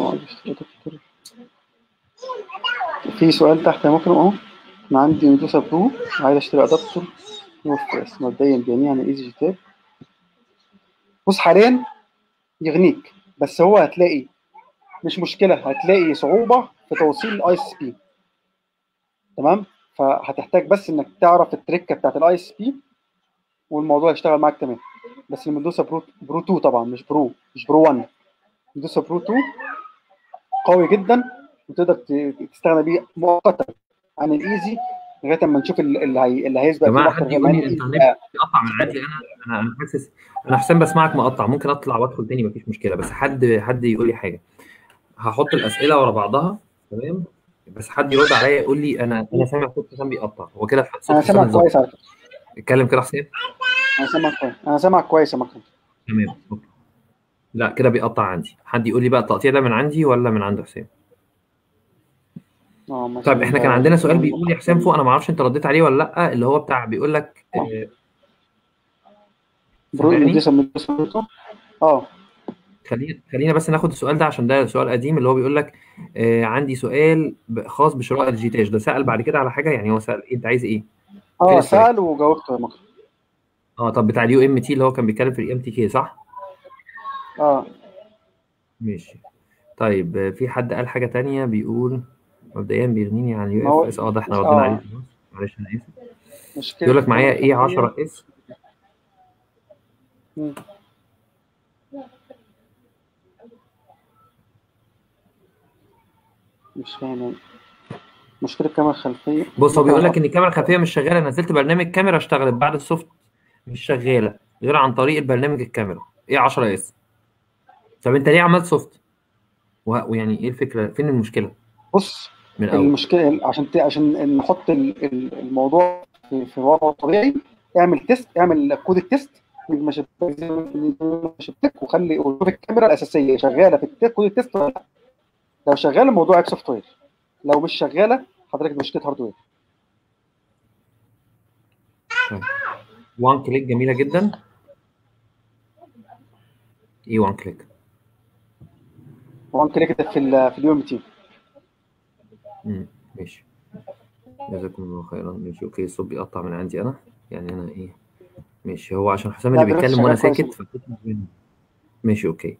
في سؤال تحت ممكن اهو. انا عندي ميدوسا برو عايز اشتري ادابتور نورث مبدئيا جميعا ايزي جي تاب. بص حاليا يغنيك، بس هو هتلاقي مش مشكله، هتلاقي صعوبه في توصيل الاي اس بي. تمام، فهتحتاج بس انك تعرف التريكه بتاعت الاي اس بي والموضوع يشتغل معاك تمام. بس الميدوسا برو 2 طبعا، مش برو 1. ميدوسا برو 2 قوي جدا وتقدر تستغنى بيه مؤقتا عن الايزي لغايه اما نشوف اللي هيسبق فيه جماعه اكتر. حد يقول لي انت النت بيقطع من عندي. انا حاسس، انا حسام بسمعك مقطع، ممكن اطلع وادخل تاني مفيش مشكله، بس حد يقول لي حاجه. هحط الاسئله ورا بعضها تمام، بس حد يرد عليا يقول لي انا سامع صوت حسام بيقطع. هو كده صوت انا حسام سامعك اتظبط؟ كويس على فكره. اتكلم كده حسام. انا سامعك كويس يا مكرم. تمام أوكي. لا كده بيقطع عندي. حد يقول لي بقى التقطيع ده من عندي ولا من عند حسام؟ طيب مثلا احنا كان عندنا سؤال بيقول يا حسام فوق، انا ما اعرفش انت رديت عليه ولا لا، اللي هو بتاع بيقول لك سامعني؟ اه خلينا بس ناخد السؤال ده عشان ده سؤال قديم، اللي هو بيقول لك عندي سؤال خاص بشراء الجيتاج ده. سأل بعد كده على حاجه، يعني هو سأل انت عايز ايه؟ فين السؤال؟ سأل وجاوبته يا مكرم. طب بتاع اليو ام تي اللي هو كان بيتكلم في الاي ام تي كي صح؟ ماشي. طيب في حد قال حاجه تانية بيقول مبدئيا بيغنيني عن اليو اف اس. ده احنا ردينا عليه خلاص، معلش انا اسف. مشكلة بيقول لك معايا ايه 10 اس. مش فاهم مشكلة الكاميرا الخلفية. بص هو بيقول لك ان الكاميرا الخلفيه مش شغاله، نزلت برنامج كاميرا اشتغلت بعد السوفت مش شغاله غير عن طريق البرنامج الكاميرا ايه 10 اس. طب انت ليه عملت سوفت؟ ويعني ايه الفكره؟ فين المشكله؟ بص من الاول المشكلة عشان نحط الموضوع في وضعه طبيعي، اعمل تيست، اعمل كود التيست مش بتك، وخلي وشوف الكاميرا الأساسية شغالة في كود التيست ولا لا. لو شغال الموضوع عيب سوفت وير، لو مش شغالة حضرتك مشكلة هاردوير. وان كليك جميله جدا. ايه وان كليك؟ وان كليك في اليو ام تي. ماشي جزاكم الله خيرا. ماشي اوكي. الصوت بيقطع من عندي انا، يعني انا ايه. ماشي هو عشان حسام اللي بيتكلم وانا ساكت ماشي اوكي.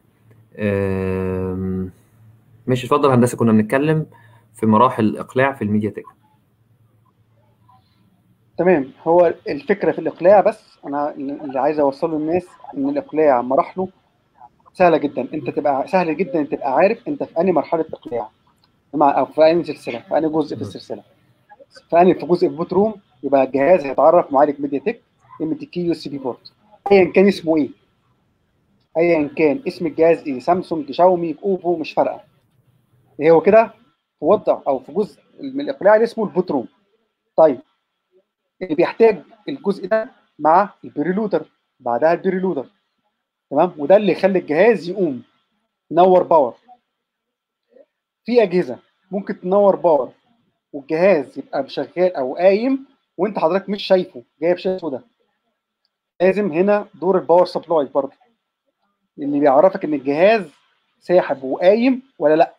ماشي اتفضل هندسه. كنا بنتكلم في مراحل الاقلاع في الميديا تك. تمام، هو الفكره في الاقلاع، بس انا اللي عايز اوصله للناس ان الاقلاع مراحله سهله جدا. انت تبقى سهل جدا تبقى عارف انت في انهي مرحله اقلاع، او في انهي سلسله، في انهي جزء في السلسله، في جزء البوت روم. يبقى الجهاز هيتعرف معالج ميديا تك ام تي كي يو اس بي بورت، ايا كان اسمه ايه، ايا كان اسم الجهاز ايه، سامسونج، شاومي، اوبو، مش فارقه. هو كده في وضع او في جزء من الاقلاع اللي اسمه البوت روم. طيب اللي بيحتاج الجزء ده مع البريلودر، بعدها البريلودر، تمام، وده اللي يخلي الجهاز يقوم ينور باور. في اجهزه ممكن تنور باور والجهاز يبقى شغال او قايم وانت حضرتك مش شايفه، جايب شاشه سودا. لازم هنا دور الباور سبلاي برضه اللي بيعرفك ان الجهاز ساحب وقايم ولا لا.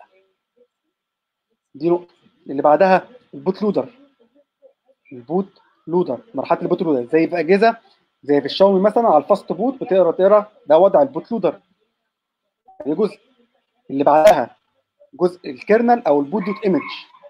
دي نقطه. اللي بعدها البوت لودر. البوت لودر، مرحله البوت لودر زي في اجهزه زي في الشاومي مثلا على الفاست بوت بتقرا ده وضع البوت لودر. دي جزء. اللي بعدها جزء الكيرنل او البوت دوت ايمج.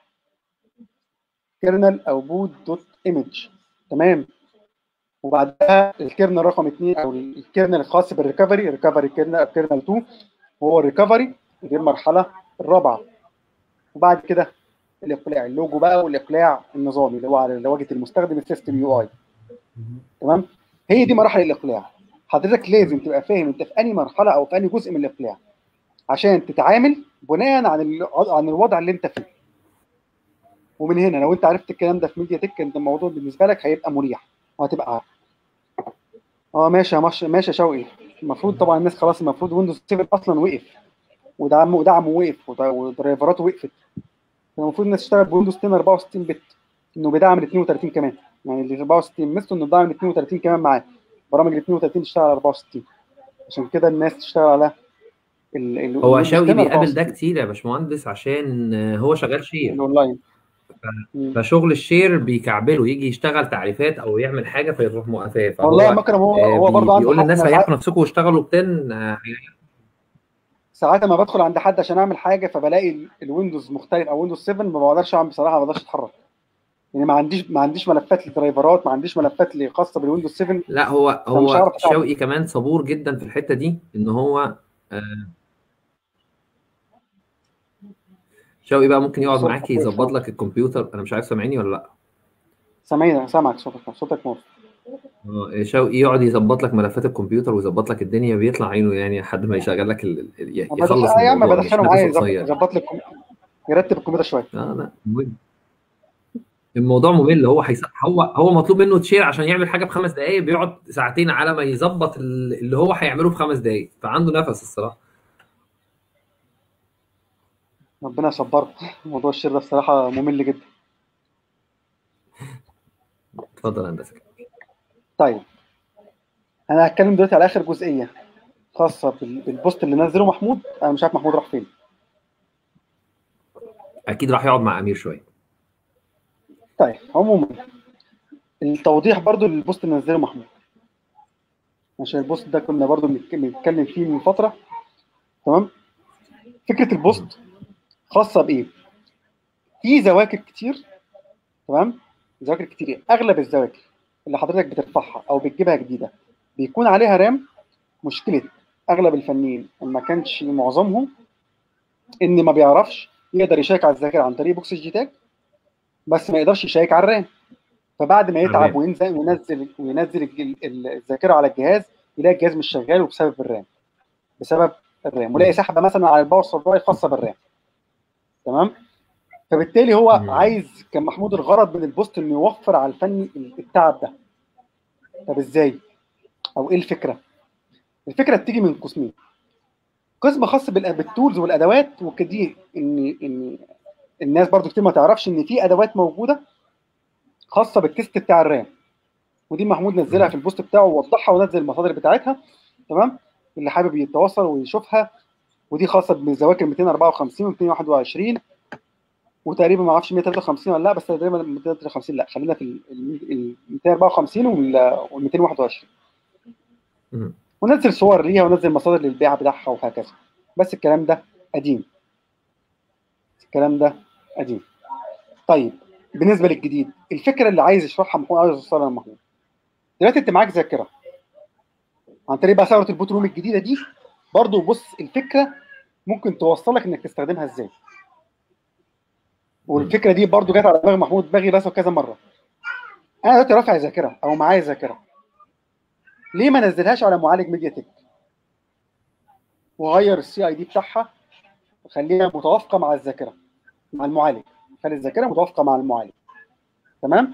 كيرنل او بوت دوت ايمج، تمام. وبعدها الكيرنل رقم 2 او الكيرنل الخاص بالريكفري، ريكفري كيرنل 2 وهو الريكفري، دي المرحله الرابعه. وبعد كده الاقلاع، اللوجو بقى والاقلاع النظامي اللي هو على واجهه المستخدم، السيستم يو اي. تمام، هي دي مراحل الاقلاع. حضرتك لازم تبقى فاهم انت في انهي مرحله او في انهي جزء من الاقلاع عشان تتعامل بناء عن الوضع اللي انت فيه. ومن هنا لو انت عرفت الكلام ده في ميديا تك، انت الموضوع بالنسبه لك هيبقى مريح وهتبقى عارف. ماشي يا شوقي. المفروض طبعا الناس خلاص، المفروض ويندوز 7 اصلا وقف ودعمه وقف ودرايفراته وقفت. المفروض الناس تشتغل بويندوز 10 64 بت، انه بيدعم ال 32 كمان. يعني ال 64 ميزته انه بيدعم ال 32 كمان معاه، برامج ال 32 تشتغل على 64. عشان كده الناس تشتغل على هو الويندوز شوقي 10 بيقابل ده 64 كتير يا باشمهندس عشان هو شغال شير. الاونلاين. فشغل الشير بيكعبله يجي يشتغل تعريفات او يعمل حاجه فيروح موقفاه. والله فهو ممكن هو برضه عنده بيقول حق. للناس انا ريحوا نفسكم واشتغلوا بتن. ساعات ما بدخل عند حد عشان اعمل حاجه فبلاقي الويندوز مختلف او ويندوز 7، ما بقدرش اعمل بصراحه، ما بقدرش اتحرك. يعني ما عنديش ملفات للدرايفرات، ما عنديش ملفات خاصه بالويندوز 7. لا هو فمش هو هعرف اتعامل. شوقي كمان صبور جدا في الحته دي ان هو شوقي بقى ممكن يقعد صوتك معاك واقف يظبط أهو. لك الكمبيوتر. انا مش عارف سامعني ولا لا. سامعك، صوتك واقف. شوقي يقعد يظبط لك ملفات الكمبيوتر ويظبط لك الدنيا، بيطلع عينه يعني لحد ما يشغل لك يخلص يا عم الموضوع، مش بدخله نفس معايا قصير يعني. يظبط لك، يرتب الكمبيوتر شويه. لا مهم. الموضوع ممل. هو مطلوب منه تشير عشان يعمل حاجه بخمس دقائق، بيقعد ساعتين على ما يظبط اللي هو هيعمله في خمس دقائق، فعنده نفس الصراحه. ربنا يصبرك. موضوع الشير ده بصراحه ممل جدا. اتفضل يا هندسه. طيب انا هتكلم دلوقتي على اخر جزئيه خاصه بالبوست اللي نزله محمود. انا مش عارف محمود راح فين. اكيد راح يقعد مع امير شويه. طيب عموما التوضيح برضو للبوست اللي نزله محمود، عشان البوست ده كنا برضو بنتكلم فيه من فتره. تمام. فكره البوست خاصه بايه؟ في ذواكر كتير. تمام. ذواكر كتير، اغلب الذواكر اللي حضرتك بترفعها او بتجيبها جديده بيكون عليها رام. مشكله اغلب الفنيين ان ما كانش معظمهم ان ما بيعرفش يقدر يشيك على الذاكره عن طريق بوكس الجي تاج، بس ما يقدرش يشيك على الرام. فبعد ما يتعب الرام. وينزل الذاكره على الجهاز، يلاقي الجهاز مش شغال وبسبب الرام. بسبب الرام، ولاقي سحبه مثلا على الباور سبلاي خاصه بالرام. تمام. فبالتالي هو عايز، كان محمود الغرض من البوست انه يوفر على الفني التعب ده. طب ازاي؟ او ايه الفكره؟ الفكره بتيجي من قسمين. قسم خاص بالتولز والادوات وكدي، ان الناس برضو كتير ما تعرفش ان في ادوات موجوده خاصه بالتست بتاع الرام، ودي محمود نزلها في البوست بتاعه ووضحها ونزل المصادر بتاعتها. تمام. اللي حابب يتواصل ويشوفها. ودي خاصه بالذواكر 254 و 221 وتقريبا ما اعرفش 153 ولا لا، بس تقريبا 253. لا خلينا في ال 254 وال 221. ونزل صور ليها ونزل مصادر للبيع بتاعها وهكذا. بس الكلام ده قديم. طيب بالنسبه للجديد، الفكره اللي عايز يشرحها محمود، عايز يوصلها لمحمود. دلوقتي انت معاك ذاكره عن طريق بقى ثغره البوت روم الجديده دي. برضو بص الفكره ممكن توصلك انك تستخدمها ازاي. والفكره دي برضو جت على دماغ محمود، دماغي بس كذا مره. انا دلوقتي رافع ذاكره او معايا ذاكره، ليه ما نزلهاش على معالج ميديا تك وغير السي اي دي بتاعها وخليها متوافقه مع الذاكره، مع المعالج. خلي الذاكره متوافقه مع المعالج. تمام.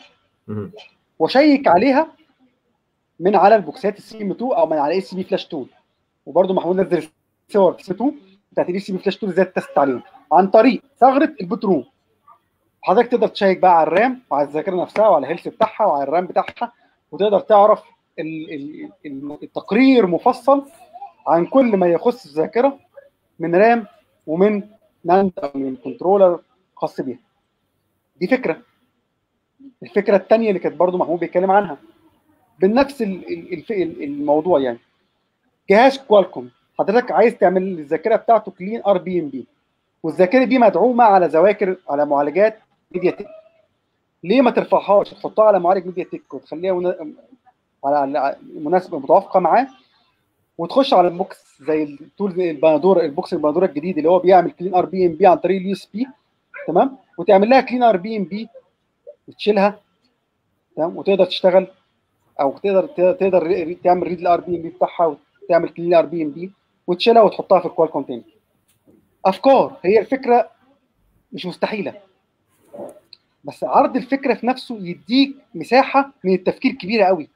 وشيك عليها من على البوكسات السي ام 2 او من على اي سي بي فلاش تول. وبرده محمود نزل صور في 2 بتاعت الاي سي بي فلاش تول ازاي تست عليهم عن طريق ثغره البوت روم. حضرتك تقدر تشيك بقى على الرام وعلى الذاكره نفسها وعلى الهيلث بتاعها وعلى الرام بتاعها، وتقدر تعرف التقرير مفصل عن كل ما يخص الذاكره من رام ومن ناند او من كنترولر خاص بيها. دي فكره. الفكره الثانيه اللي كانت برضو محمود بيتكلم عنها بنفس الموضوع، يعني جهاز كوالكوم حضرتك عايز تعمل الذاكره بتاعته كلين ار بي ام بي، والذاكره دي مدعومه على ذواكر على معالجات ميديا تك. ليه ما ترفعهاش تحطها على معالج ميديا تك وتخليها على مناسبه متوافقه معاه، وتخش على البوكس زي التول البندوره، البوكس البندوره الجديد اللي هو بيعمل كلين ار بي ام بي عن طريق اليو اس بي، تمام، وتعمل لها كلين ار بي ام بي وتشيلها، تمام، وتقدر تشتغل او تقدر تعمل ريد الار بي ام بي بتاعها وتعمل كلين ار بي ام بي وتشيلها وتحطها في الكوالكوم تاني. افكار، هي الفكره مش مستحيله، بس عرض الفكره في نفسه يديك مساحه من التفكير كبيره قوي.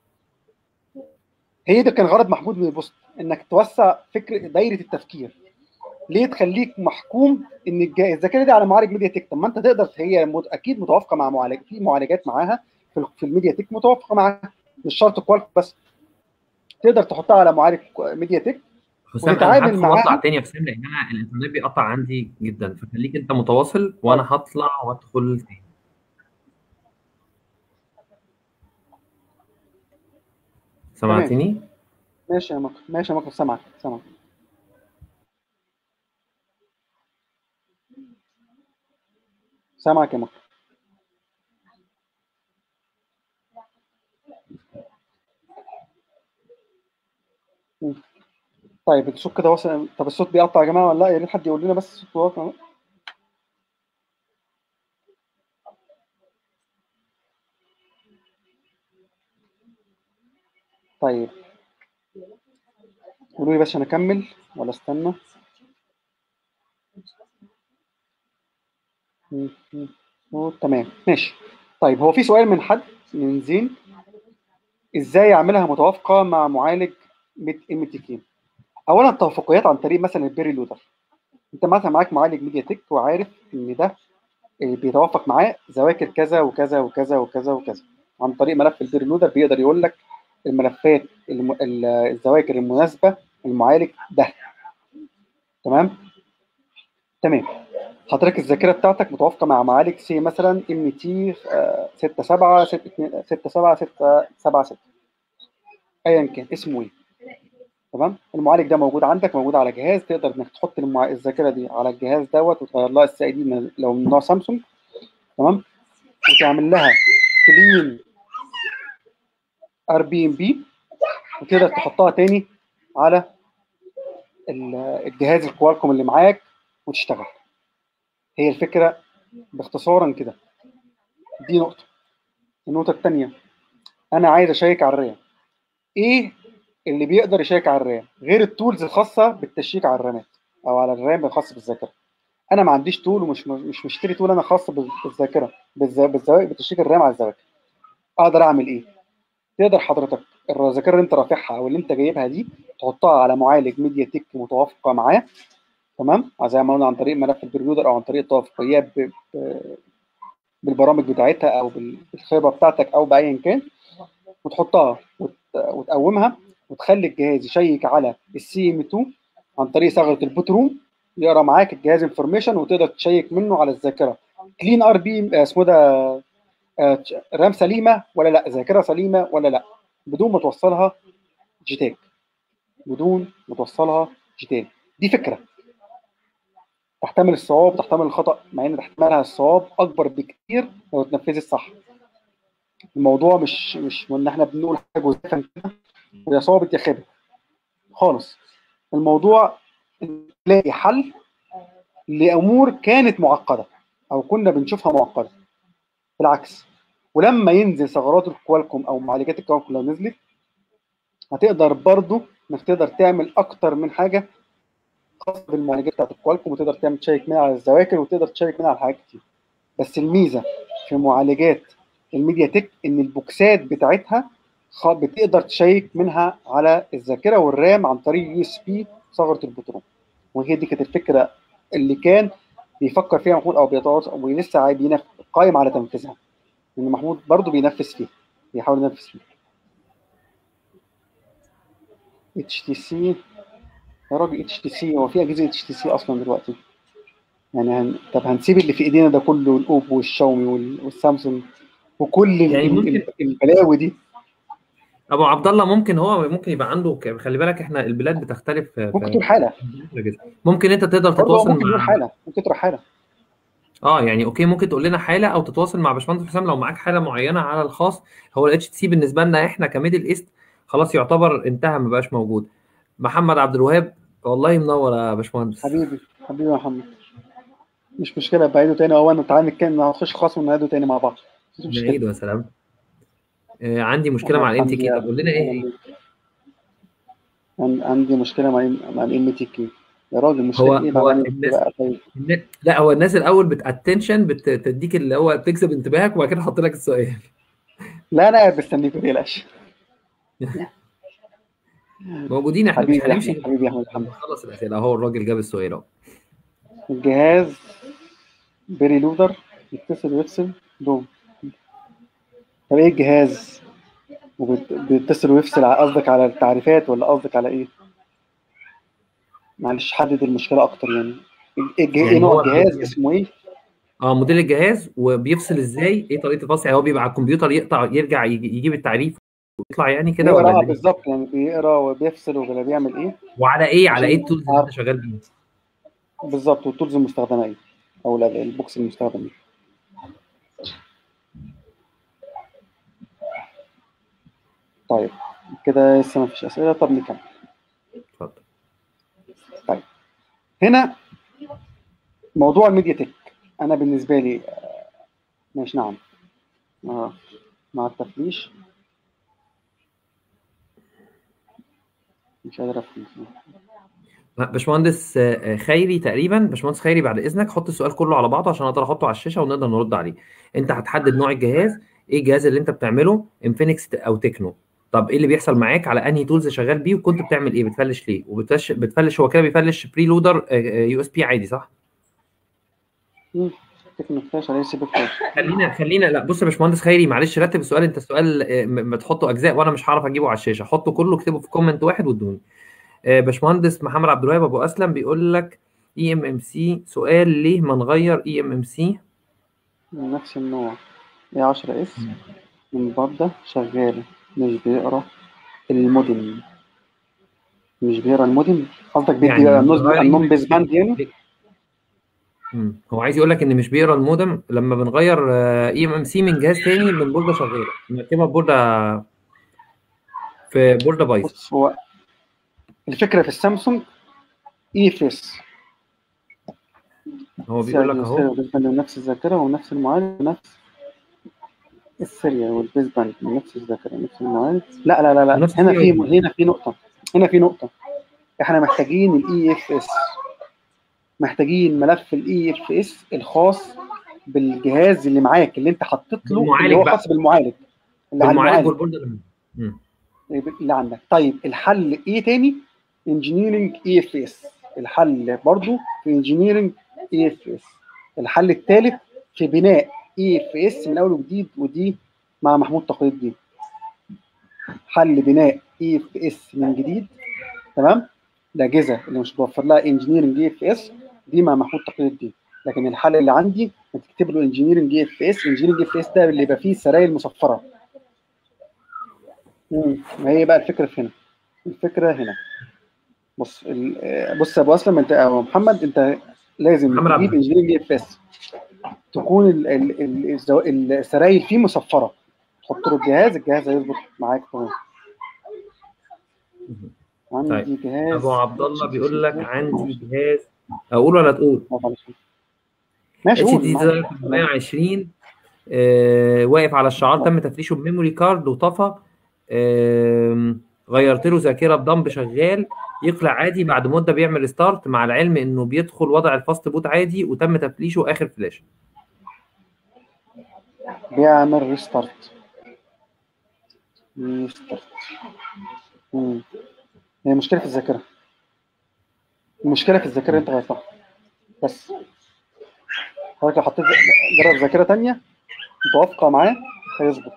هي ده كان غرض محمود من البوست، انك توسع فكره دايره التفكير. ليه تخليك محكوم ان الذاكره دي على معالج ميديا تك؟ طب ما انت تقدر، هي اكيد متوافقه مع معالج، في معالجات معاها في الميديا تك متوافقه معاها، مش شرط كوالكوم بس، تقدر تحطها على معالج ميديا تك حسام انا وتتعامل هدخل واطلع معاها. تاني يا حسام، لان انا الانترنت بيقطع عندي جدا، فخليك انت متواصل وانا هطلع وادخل تاني. تمام، سمعتني؟ ماشي يا مكر، ماشي يا مكر، سامعك. سامعك يا مكر. طيب الصوت كده وصل؟ طب الصوت بيقطع يا جماعه ولا لا؟ يا ريت حد يقول لنا بس الصوت واقع. طيب قولوا لي بس عشان اكمل ولا استنى. تمام ماشي. طيب هو في سؤال من حد من زين، ازاي اعملها متوافقه مع معالج ام تي كي؟ اولا التوافقيات عن طريق مثلا البيري لودر. انت مثلا معاك معالج ميديا تك وعارف ان ده بيتوافق معاه ذواكر كذا وكذا وكذا وكذا وكذا، عن طريق ملف البيري لودر بيقدر يقول لك الملفات الذواكر المناسبه للمعالج ده. تمام. حضرتك الذاكره بتاعتك متوافقه مع معالج سي مثلا ام تي 67 676 ايا كان اسمه ايه. تمام. المعالج ده موجود عندك، موجود على جهاز، تقدر انك تحط الذاكره دي على الجهاز دوت وتغير لها السي دي لو من نوع سامسونج، تمام، وتعمل لها كلين ار بي ام بي وتقدر تحطها تاني على الجهاز الكوالكوم اللي معاك وتشتغل. هي الفكره باختصارا كده. دي نقطه. النقطه الثانيه، انا عايز اشيك على الرام. ايه اللي بيقدر يشيك على الرام غير التولز الخاصه بالتشيك على الرامات او على الرام الخاص بالذاكره؟ انا ما عنديش تول مش مشتري تول انا خاص بالذاكره بتشيك الرام على الذاكره. اقدر اعمل ايه؟ تقدر حضرتك الذاكره اللي انت رافعها او اللي انت جايبها دي تحطها على معالج ميديا تك متوافقه معاه، تمام، زي ما قلنا عن طريق ملف البريودر او عن طريق التوافقيات بالبرامج بتاعتها او بالخبره بتاعتك او بايا كان، وتحطها وتقومها وتخلي الجهاز يشيك على السي ام 2 عن طريق ثغره البوت روم، يقرا معاك الجهاز انفورميشن وتقدر تشيك منه على الذاكره كلين ار بي اسمه ده رام سليمه ولا لا، ذاكره سليمه ولا لا، بدون ما توصلها جيتاك، بدون ما توصلها جيتاك. دي فكره تحتمل الصواب وتحتمل الخطا، مع ان احتمالها الصواب اكبر بكتير لو اتنفذت صح. الموضوع مش ان احنا بنقول حاجه وزفا كده ويا صابت يا خابت خالص. الموضوع تلاقي حل لامور كانت معقده او كنا بنشوفها معقده، بالعكس. ولما ينزل ثغرات الكوالكوم او معالجات الكوالكوم لو نزلت، هتقدر برضو انك تقدر تعمل اكتر من حاجه خاصه بالمعالجات بتاعت الكوالكوم، وتقدر تعمل تشيك منها على الذواكر وتقدر تشيك منها على حاجات كتير. بس الميزه في معالجات الميديا تك ان البوكسات بتاعتها بتقدر تشيك منها على الذاكره والرام عن طريق يو اس بي ثغره البوتون. وهي دي كانت الفكره اللي كان بيفكر فيها محمود، او بيتواصل او لسه قايم على تنفيذها، لان محمود برضه بينفذ فيها، بيحاول ينفذ فيها. اتش تي سي يا راجل، اتش تي سي هو في اجهزه اتش تي سي اصلا دلوقتي؟ يعني طب هنسيب اللي في ايدينا ده كله، الاوبو والشاومي والسامسونج وكل يعني ممكن البلاوي دي؟ ابو عبد الله ممكن يبقى عنده خلي بالك احنا البلاد بتختلف ممكن تقول حاله ممكن انت تقدر برضه، تتواصل ممكن يقول مع حاله، ممكن تروح حاله. يعني اوكي، ممكن تقول لنا حاله او تتواصل مع باشمهندس حسام لو معاك حاله معينه على الخاص. هو الاتش تي سي بالنسبه لنا احنا كميدل ايست خلاص يعتبر انتهى، ما بقاش موجود. محمد عبد الوهاب، والله منور يا باشمهندس. حبيبي حبيبي يا محمد، مش مشكله، بعيده تاني او انا تعالى نتكلم، هنخش خاص ونعيده تاني مع بعض، مش مشكله. نعيده يا سلام. عندي مشكله انا مع الام تي كي، عندي طب قول لنا ايه هي؟ عندي مشكله مع الام تي كي. يا راجل هو مشكله ايه مع هو الام تي كي الناس بقى؟ طيب لا، هو الناس الاول بتاتنشن بتديك اللي هو بتجذب انتباهك، وبعد كده احط لك السؤال. لا انا قاعد مستنيك، ما تقلقش. موجودين، احنا مش حبيبي يا هنمشي احمد، حبيبي يا احمد لما محمد. نخلص الاسئله. اهو الراجل جاب السؤال اهو. الجهاز بيري لودر بيتصل ويفصل دوم. طب ايه الجهاز وبيتصل ويفصل؟ قصدك على التعريفات ولا قصدك على ايه؟ معلش حدد المشكله اكتر يعني. ايه يعني نوع هو الجهاز، اسمه ايه؟ موديل الجهاز وبيفصل ازاي، ايه طريقه الفصل؟ يعني هو بيبقى على الكمبيوتر يقطع يرجع يجيب التعريف ويطلع يعني كده، ولا بيقرا الدنيا؟ بالظبط، يعني بيقرا وبيفصل ولا بيعمل ايه؟ وعلى ايه، على ايه عشان التولز اللي انت اعرف شغال بيها؟ بالظبط، والتولز المستخدمه ايه، او البوكس المستخدم ايه. طيب كده لسه ما فيش اسئله، طب نكمل. اتفضل. طيب هنا موضوع الميديا تك، انا بالنسبه لي ماشي نعم مع التفليش مش قادر افهم. باشمهندس خيري تقريبا، باشمهندس خيري بعد اذنك حط السؤال كله على بعضه عشان اقدر احطه على الشاشه ونقدر نرد عليه. انت هتحدد نوع الجهاز، ايه الجهاز اللي انت بتعمله، انفينكس او تكنو. طب ايه اللي بيحصل معاك، على انهي تولز شغال بيه، وكنت بتعمل ايه، بتفلش ليه، بتفلش هو كده بيفلش بري لودر يو اس بي عادي صح؟ تكنو فلاش على سي بي فلاش. خلينا لا بص يا باشمهندس خيري، معلش رتب السؤال. انت السؤال ما تحطه اجزاء وانا مش هعرف اجيبه على الشاشه، حطه كله اكتبه في كومنت واحد وادوني. باشمهندس محمد عبد الوهاب ابو اسلم بيقول لك اي ام ام سي، سؤال ليه ما نغير اي ام ام سي؟ من نفس النوع اي 10 اس من برده شغال، مش بيقرا المودم. مش بيقرا المودم، قصدك بيدي يعني نغير اي ام النون ام بيز سي باند يعني؟ هو عايز يقول لك ان مش بيقرا المودم لما بنغير اي ام ام سي من جهاز تاني من بورده شغاله نركبها في بورده بايظه. بص، هو الفكره في السامسونج اي اف اس هو بيقول سعر لك اهو. يساوي البيز باند من نفس الذاكره ونفس المعالج ونفس السيريال، والبيز باند من نفس الذاكره ونفس المعالج. لا لا لا لا، ونفس السي اي دي. هنا في نقطه. احنا محتاجين الاي اف اس، محتاجين ملف الاي اف اس الخاص بالجهاز اللي معاك، اللي انت حطيت له، اللي بالمعالج هو بقى، خاص بالمعالج، اللي على بالمعالج المعالج والبورده اللي اللي عندك. طيب الحل ايه تاني؟ انجينيرنج اي اف اس. الحل برضو في انجينيرنج اي اف اس. الحل الثالث في بناء اي اف اس من اول وجديد، ودي مع محمود تقي الدين. حل بناء اي اف اس من جديد، تمام؟ الاجهزه اللي مش متوفر لها انجينيرنج اي اف اس دي مع محمود تقي الدين. لكن الحل اللي عندي هتكتب له انجينيرنج اي اف اس. انجينيرنج اي اف اس ده اللي يبقى فيه سراير مصفره. ما هي بقى الفكره في هنا، الفكره هنا. بص يا ابو اسلم، انت يا محمد، انت لازم محمد تجيب عبد انجينيرنج اف اس تكون السراير فيه مصفره، تحط له الجهاز هيظبط معاك تمام. طيب. عندي جهاز ابو عبد اتش الله تي سي بيقول لك عندي جهاز، اقول ولا تقول؟ ماشي اتش قول دي معاك. 420 واقف على الشعار، تم تفريشه بميموري كارد وطفى. غيرت له ذاكره بدمب شغال، يقلع عادي بعد مده بيعمل ستارت، مع العلم انه بيدخل وضع الفاست بوت عادي وتم تفريشه اخر فلاش. بيعمل ريستارت ريستارت. هي مشكله في الذاكره، المشكله في الذاكره انت غيرتها بس. حضرتك لو حطيت جرب ذاكره ثانيه متوافقه معاه هيظبط.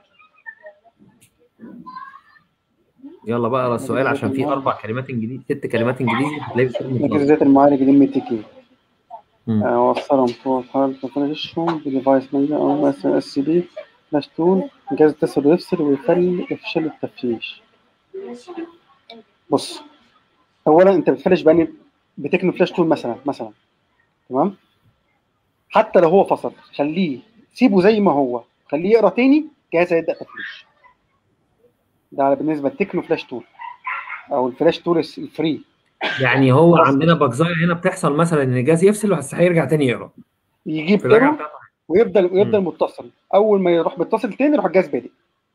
يلا بقى على السؤال عشان في 4 كلمات انجليزي 6 كلمات انجليزي هتلاقي بتكون نجهز ذات المعالج الام تي كي. مم. وصلهم فور حال تفرشهم بديفايس مانجر او اس بي فلاش تول. جهاز يتصل ويفصل ويفشل التفريش. بص، اولا انت بتفرش باني بتكنو فلاش تول مثلا تمام. حتى لو هو فصل خليه، سيبه زي ما هو، خليه يقرا تاني، جهاز هيبدا تفريش. ده بالنسبه للتكنو فلاش تول او الفلاش تول الفري. يعني هو عندنا بجزايه هنا بتحصل مثلا ان الجهاز يفصل وهس هيرجع تاني يقرا يجيب في الرجعه ايرور بتاعته. ويفضل متصل. اول ما يروح متصل تاني يروح الجهاز بادئ.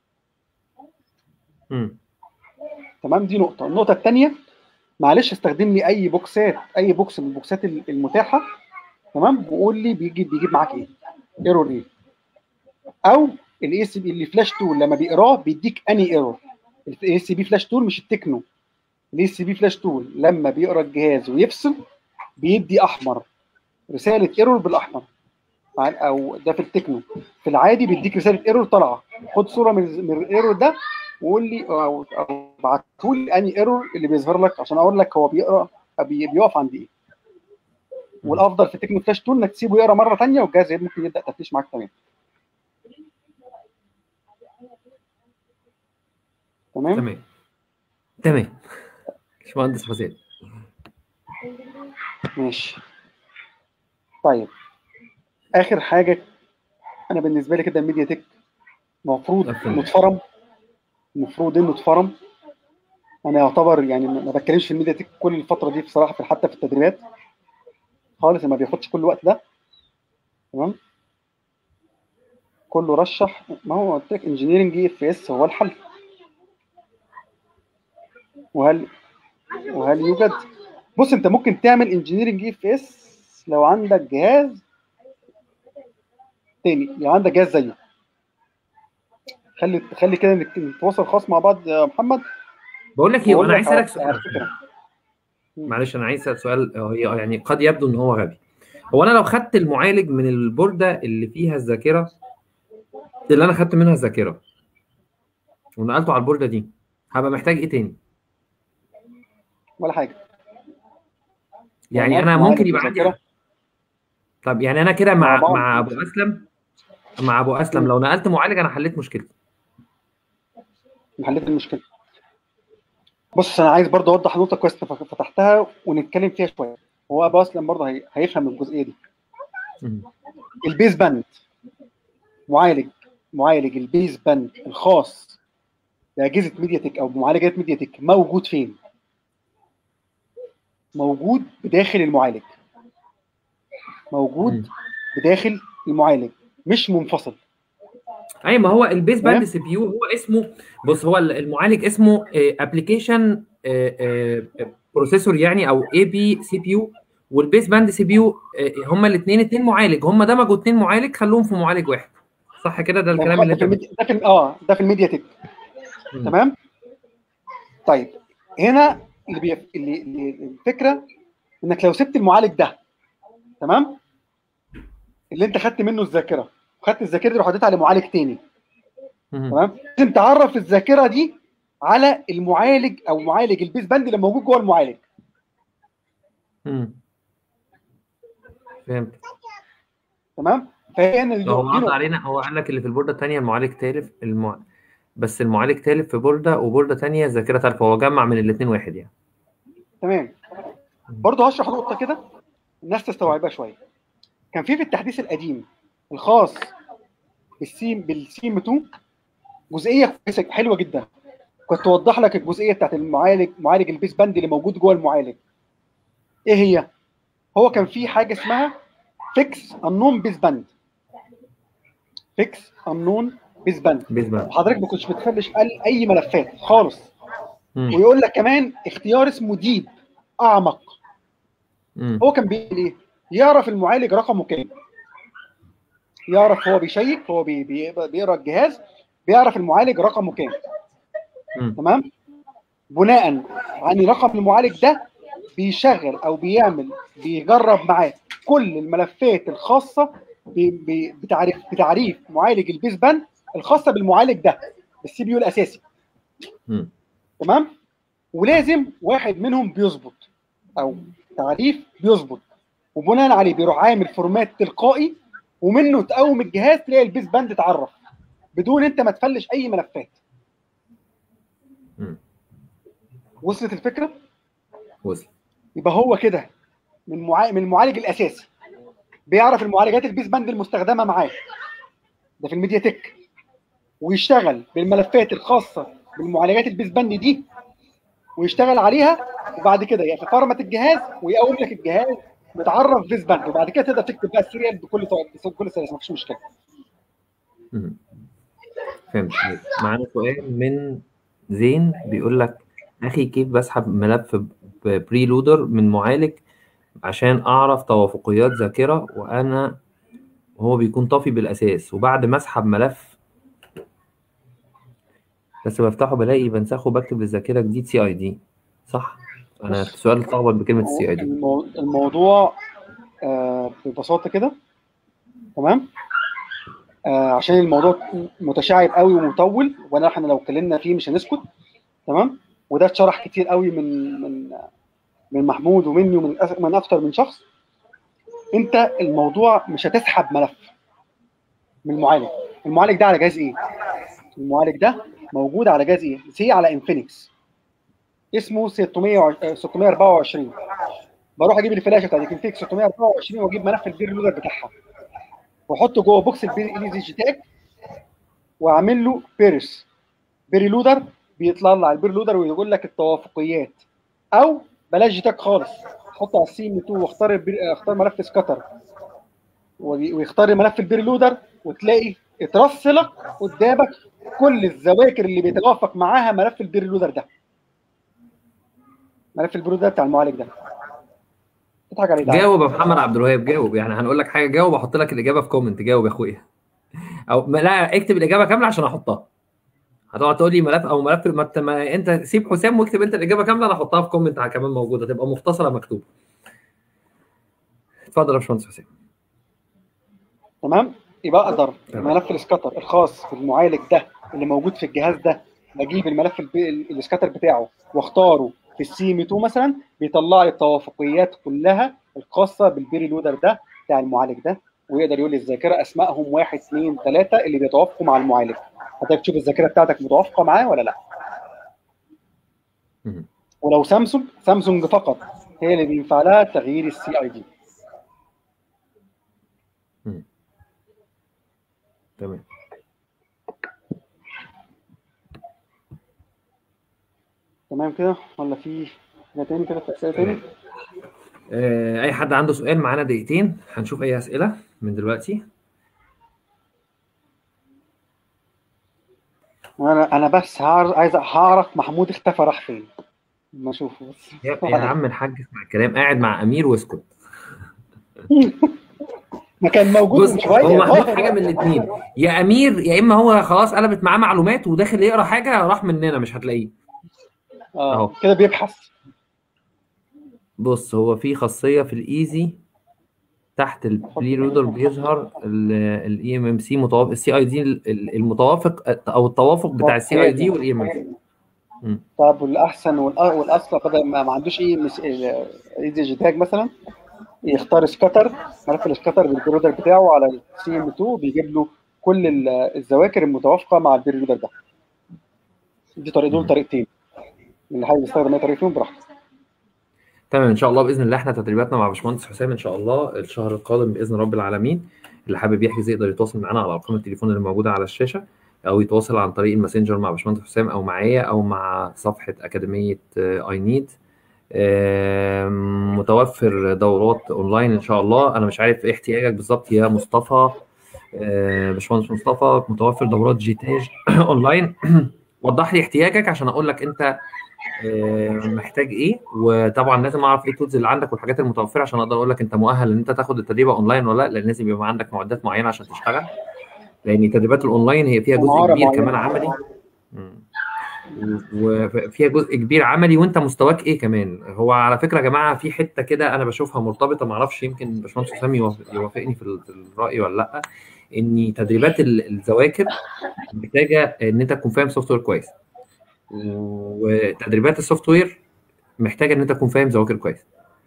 تمام. دي نقطه. النقطه الثانيه، معلش استخدم لي اي بوكس من البوكسات المتاحه تمام، وقول لي بيجيب معاك ايه، ايرور ايه، او الاي سي بي اللي فلاش تول لما بيقراه بيديك اني ايرور. الاي سي بي فلاش تول مش التكنو، الاي سي بي فلاش تول لما بيقرا الجهاز ويفصل بيدي احمر، رساله ايرور بالاحمر. او ده في التكنو. في العادي بيديك رساله ايرور طالعه. خد صوره من الايرور ده وقول لي او ابعته لي اني ايرور اللي بيظهر لك عشان اقول لك هو بيقرا بيقف عند ايه. والافضل في التكنو فلاش تول انك تسيبه يقرا مره ثانيه والجهاز ممكن يبدا تفتيش معاك. تمام. باشمهندس حسين. ماشي. طيب اخر حاجه، انا بالنسبه لي كده الميديا تك المفروض انه اتفرم. انا يعتبر يعني ما بتكلمش في الميديا تك كل الفتره دي بصراحه، حتى في التدريبات خالص ما بياخدش كل الوقت ده. تمام. كله رشح، ما هو قلت لك انجينيرنج اف اس هو الحل. وهل يوجد؟ بص، انت ممكن تعمل انجينيرنج اف اس لو عندك جهاز تاني، لو عندك جهاز زيه. خلي كده نتواصل خاص مع بعض يا محمد. بقول لك ايه، انا عايز اسالك على سؤال. فكره، معلش انا عايز اسال سؤال، هي يعني قد يبدو ان هو غبي. هو انا لو خدت المعالج من البورده اللي فيها الذاكره، اللي انا خدت منها الذاكره ونقلته على البورده دي، هبقى محتاج ايه تاني؟ ولا حاجه. يعني انا ممكن يبقى عندي. طب يعني انا كده مع ابو اسلم، لو نقلت معالج انا حليت مشكلتي. حليت المشكله. بص، انا عايز برضه اوضح نقطه كويس فتحتها ونتكلم فيها شويه. هو ابو اسلم برضه هيفهم الجزئيه دي. البيز باند، معالج البيز باند الخاص باجهزه ميديا تك او بمعالجات ميديا تك موجود فين؟ موجود بداخل المعالج. مش منفصل. اي ما هو البيز باند سي بي يو هو اسمه. بص، هو المعالج اسمه ابلكيشن بروسيسور يعني، او اي بي سي بي يو. والبيز باند سي بي يو هما الاثنين اتنين معالج، هما دمجوا اتنين معالج خلوهم في معالج واحد. صح كده؟ ده الكلام اللي انت ده في الميديا تك. تمام. طيب هنا الفكره انك لو سبت المعالج ده، تمام، اللي انت خدت منه الذاكره وخدت الذاكره دي وحطيتها على معالج تاني، تمام، لازم تعرف الذاكره دي على المعالج او معالج البيز باند اللي موجود جوه المعالج. فهمت. تمام. فهي ان هو قطع علينا، هو قال لك اللي في البورده الثانيه المعالج تالف بس المعالج تالف في بورده وبورده ثانيه ذاكره تالفه، هو جمع من الاثنين واحد يعني. تمام. برضه هشرح نقطه كده الناس تستوعبها شويه. كان في التحديث القديم الخاص بالسيم 2 جزئيه كويسه حلوه جدا، كنت توضح لك الجزئيه بتاعت معالج البيس باند اللي موجود جوه المعالج. ايه هي؟ هو كان في حاجه اسمها فيكس انون بيس باند. وحضرتك ما كنتش بتفلش اي ملفات خالص. ويقول لك كمان اختيار اسمه ديب، اعمق. هو كان بيعمل ايه؟ يعرف المعالج رقمه كام، يعرف هو بيشيك، هو بيقرا الجهاز، بيعرف المعالج رقمه كام. تمام؟ بناء عن رقم المعالج ده بيشغل او بيجرب معاه كل الملفات الخاصه بتعريف معالج البيس باند الخاصه بالمعالج ده، بالسي بي يو الاساسي. تمام؟ ولازم واحد منهم بيظبط او تعريف بيظبط، وبناء عليه بيروح عامل فورمات تلقائي، ومنه تقوم الجهاز تلاقي البيس باند اتعرف بدون انت ما تفلش اي ملفات. وصلت الفكره؟ وصل. يبقى هو كده من المعالج الاساسي بيعرف المعالجات البيس باند المستخدمه معاه ده في الميديا تك، ويشتغل بالملفات الخاصه بالمعالجات البيس باند دي ويشتغل عليها، وبعد كده يفرمت الجهاز ويقوم لك الجهاز متعرف بيس باند، وبعد كده تقدر تكتب بقى السيريال بكل سلاسه، مفيش مشكله. فهمت. معانا سؤال من زين بيقول لك اخي كيف بسحب ملف بري لودر من معالج عشان اعرف توافقيات ذاكره وهو بيكون طافي بالاساس، وبعد ما اسحب ملف بس بفتحه بلاقي بنسخه وبكتب للذاكره جديد سي اي دي، صح؟ انا السؤال اتلخبط بكلمه السي اي دي. الموضوع ببساطه كده، تمام؟ عشان الموضوع متشعب قوي ومطول، احنا لو اتكلمنا فيه مش هنسكت، تمام؟ وده اتشرح كتير قوي من محمود ومني ومن اكتر من شخص. انت الموضوع مش هتسحب ملف من المعالج ده على جهاز ايه؟ المعالج ده موجود على جهاز ايه؟ سي على انفينكس اسمه 624. بروح اجيب الفلاشه بتاعت انفينكس 624 واجيب ملف البير لودر بتاعها واحطه جوه بوكس البير جي تاج واعمل له بيري لودر، بيطلع البير لودر ويقول لك التوافقيات. او بلاش جي تاج خالص، حطه على السي ام 2 واختار اختار ملف سكاتر ويختار ملف البير لودر، وتلاقي اترص لك قدامك كل الذواكر اللي بيتوافق معاها ملف البير لودر ده، ملف البير لودر بتاع المعالج ده. تضحك عليه ده. جاوب يا محمد عبد الوهاب، جاوب. يعني هنقول لك حاجه، جاوب، احط لك الاجابه في كومنت. جاوب يا اخويا. او لا، اكتب الاجابه كامله عشان احطها. هتقعد تقول لي ملف او ملف ما انت سيب حسام واكتب انت الاجابه كامله، انا احطها في كومنت كمان موجوده، تبقى مختصره مكتوبه. اتفضل يا باشمهندس حسام. تمام؟ يبقى اقدر ملف السكاتر الخاص بالمعالج ده اللي موجود في الجهاز ده، اجيب الملف السكاتر بتاعه واختاره في السي ام 2 مثلا، بيطلع لي التوافقيات كلها الخاصه بالبيري لودر ده بتاع المعالج ده، ويقدر يقول لي الذاكره اسمائهم 1 2 3 اللي بيتوافقوا مع المعالج. حضرتك تشوف الذاكره بتاعتك متوافقه معاه ولا لا. ولو سامسونج فقط هي اللي بينفع لها تغيير السي اي دي. تمام. تمام كده ولا في حاجه تاني كده، في اسئله تاني؟ اي حد عنده سؤال؟ معانا دقيقتين هنشوف اي اسئله من دلوقتي. انا بس عايز اعرف محمود اختفى راح فين، ما اشوفه بس. يا عم الحاج اسمع الكلام، قاعد مع امير واسكت. ما كان موجود بص، من شويه. هو محمود حاجه من الاثنين، يا امير يا اما هو خلاص قلبت معاه معلومات وداخل يقرا حاجه راح مننا مش هتلاقيه. اهو كده بيبحث. بص، هو في خاصيه في الايزي تحت البري لودر بيظهر الاي ام ام سي متوافق السي اي دي المتوافق او التوافق بتاع السي اي دي والاي ام ام سي. طب والاحسن والاصل بدل ما عندوش ايزي جي تاج مثلا، يختار سكاتر، ملف السكاتر بالبرودر بتاعه على السي ام 2 بيجيب له كل الذواكر المتوافقه مع البرودر ده. دي دول طريقتين، اللي حابب يستخدم اي طريقه فيهم براحته. تمام، ان شاء الله باذن الله احنا تدريباتنا مع باشمهندس حسام ان شاء الله الشهر القادم باذن رب العالمين. اللي حابب يحجز يقدر يتواصل معانا على ارقام التليفون اللي موجوده على الشاشه، او يتواصل عن طريق الماسنجر مع باشمهندس حسام او معايا او مع صفحه اكاديميه اي نيد. متوفر دورات اونلاين ان شاء الله. انا مش عارف ايه احتياجك بالظبط يا مصطفى، باشمهندس مصطفى. متوفر دورات جيتاج اونلاين. وضح لي احتياجك عشان اقول لك انت محتاج ايه، وطبعا لازم اعرف ايه التولز اللي عندك والحاجات المتوفره عشان اقدر اقول لك انت مؤهل ان انت تاخد التدريب اونلاين ولا لا، لان لازم يبقى عندك معدات معينه عشان تشتغل، لان تدريبات الاونلاين هي فيها جزء كبير كمان عملي. وفيها جزء كبير عملي، وانت مستواك ايه كمان. هو على فكره يا جماعه في حته كده انا بشوفها مرتبطه، ما اعرفش يمكن باشمهندس حسام يوافقني في الراي ولا لا، ان تدريبات الذواكر محتاجه ان انت تكون فاهم سوفت وير كويس، وتدريبات السوفت وير محتاجه ان انت تكون فاهم ذواكر كويس.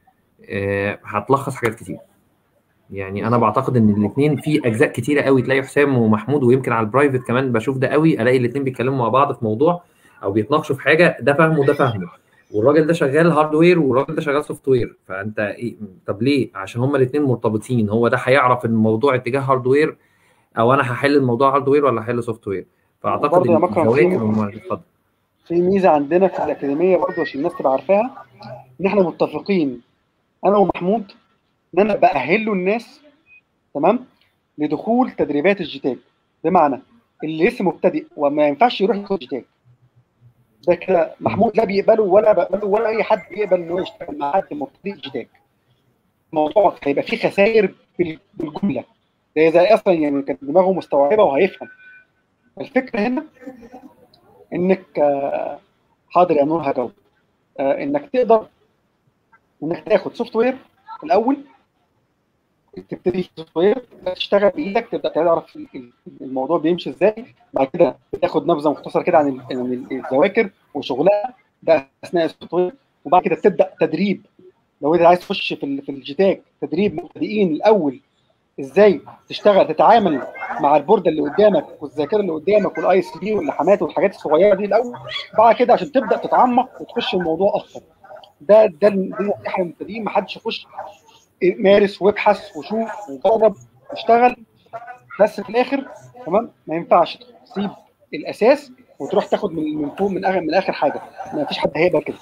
هتلخص حاجات كتير. يعني انا بعتقد ان الاثنين في اجزاء كتيره قوي، تلاقي حسام ومحمود، ويمكن على البرايفت كمان بشوف ده قوي، الاقي الاثنين بيتكلموا مع بعض في موضوع او بيتناقشوا في حاجه، ده فاهمه وده فاهمه، والراجل ده شغال هاردوير والراجل ده شغال سوفت وير. فانت ايه؟ طب ليه؟ عشان هما الاثنين مرتبطين. هو ده هيعرف الموضوع اتجاه هاردوير، او انا هحل الموضوع هاردوير ولا هحل سوفت وير. فاعتقد وبرضه يا مكرم الذواكر اتفضل. في ميزه عندنا في الاكاديميه برضه عشان الناس تبقى عارفاها، ان احنا متفقين انا ومحمود ان انا باهله الناس تمام لدخول تدريبات الجيتاج. بمعنى اللي لسه مبتدئ وما ينفعش يروح ياخد جيتاج، ده كده محمود لا بيقبله ولا بقبله ولا اي حد بيقبل انه يشتغل مع حد مبتدئ جيتاج. الموضوع هيبقى فيه خسائر بالجمله، زي اصلا يعني كانت دماغه مستوعبه وهيفهم. الفكره هنا انك حاضر يا نور هجاوب، انك تقدر انك تاخد سوفت وير في الاول، تبتدي في سوفت وير تشتغل بايدك، تبدا تعرف الموضوع بيمشي ازاي. بعد كده بتاخد نبذه مختصره كده عن الذواكر وشغلها ده اثناء السوفت وير. وبعد كده تبدا تدريب، لو انت عايز تخش في الجيتاج تدريب مبتدئين الاول، ازاي تشتغل تتعامل مع البورده اللي قدامك والذاكره اللي قدامك والاي اس بي واللحامات والحاجات الصغيره دي الاول. بعد كده عشان تبدا تتعمق وتخش الموضوع اكتر. دي نصيحه للمبتدئين، ما حدش يخش مارس وابحث وشوف وجرب واشتغل بس في الاخر تمام. ما ينفعش تسيب الاساس وتروح تاخد من فوق من اخر حاجه، ما فيش حد هيقبل كده.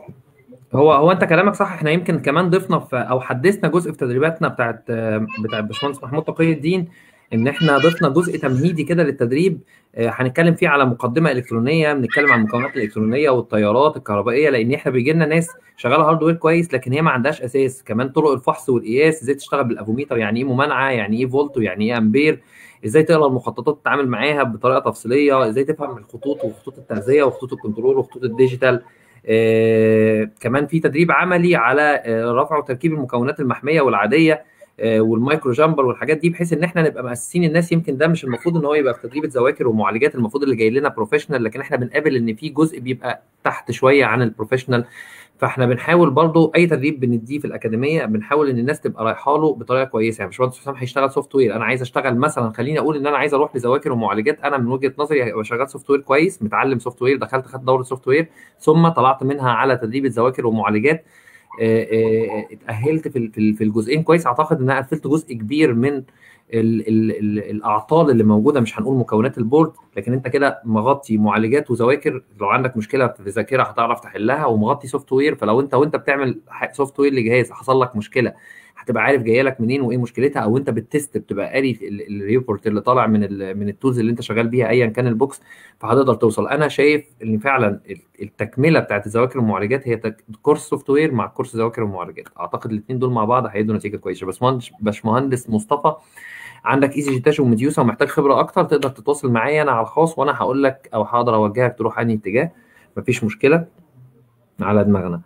هو انت كلامك صح. احنا يمكن كمان ضفنا في او حدثنا جزء في تدريباتنا بتاعت باشمهندس محمود تقي الدين، ان احنا ضفنا جزء تمهيدي كده للتدريب. هنتكلم فيه على مقدمه الكترونيه، بنتكلم عن المكونات الالكترونيه والتيارات الكهربائيه، لان احنا بيجي لنا ناس شغاله هاردوير كويس لكن هي ما عندهاش اساس. كمان طرق الفحص والقياس، ازاي تشتغل بالافوميتر، يعني ايه ممانعه، يعني ايه فولت، ويعني ايه امبير، ازاي تقرا المخططات تتعامل معاها بطريقه تفصيليه، ازاي تفهم الخطوط وخطوط التغذيه وخطوط الكنترول وخطوط الديجيتال. كمان في تدريب عملي على رفع وتركيب المكونات المحميه والعاديه والمايكرو جامبر والحاجات دي، بحيث ان احنا نبقى مؤسسين الناس. يمكن ده مش المفروض ان هو يبقى في تدريب ذواكر ومعالجات، المفروض اللي جاي لنا بروفيشنال، لكن احنا بنقابل ان في جزء بيبقى تحت شويه عن البروفيشنال. فاحنا بنحاول برضو اي تدريب بنديه في الاكاديميه بنحاول ان الناس تبقى رايحه له بطريقه كويسه. يعني باشمهندس حسام هيشتغل سوفت وير، انا عايز اشتغل مثلا، خليني اقول ان انا عايز اروح لذواكر ومعالجات، انا من وجهه نظري هبقى شغال سوفت وير كويس، متعلم سوفت وير، دخلت خدت دوره سوفت وير، ثم طلعت منها على تدريب الذواكر ومعالجات. اتأهلت في الجزئين كويس. اعتقد ان انا قفلت جزء كبير من ال الاعطال اللي موجوده، مش هنقول مكونات البورد، لكن انت كده مغطي معالجات وذواكر، لو عندك مشكله في الذاكره هتعرف تحلها، ومغطي سوفت وير، فلو انت بتعمل سوفت وير لجهاز حصل لك مشكله هتبقى عارف جايه لك منين وايه مشكلتها، او انت بتست بتبقى قاري الريبورت اللي طالع من التولز اللي انت شغال بيها ايا كان البوكس، فهتقدر توصل. انا شايف ان فعلا التكمله بتاعت الذواكر والمعالجات هي كورس سوفت وير مع كورس ذواكر ومعالجات. اعتقد الاثنين دول مع بعض هيدوا نتيجه كويسه. باشمهندس مصطفى، عندك ايزي جيتاش وميديوسا ومحتاج خبره اكتر، تقدر تتواصل معايا انا على الخاص، وانا هقول لك او هقدر اوجهك تروح انهي اتجاه، مفيش مشكله، على دماغنا.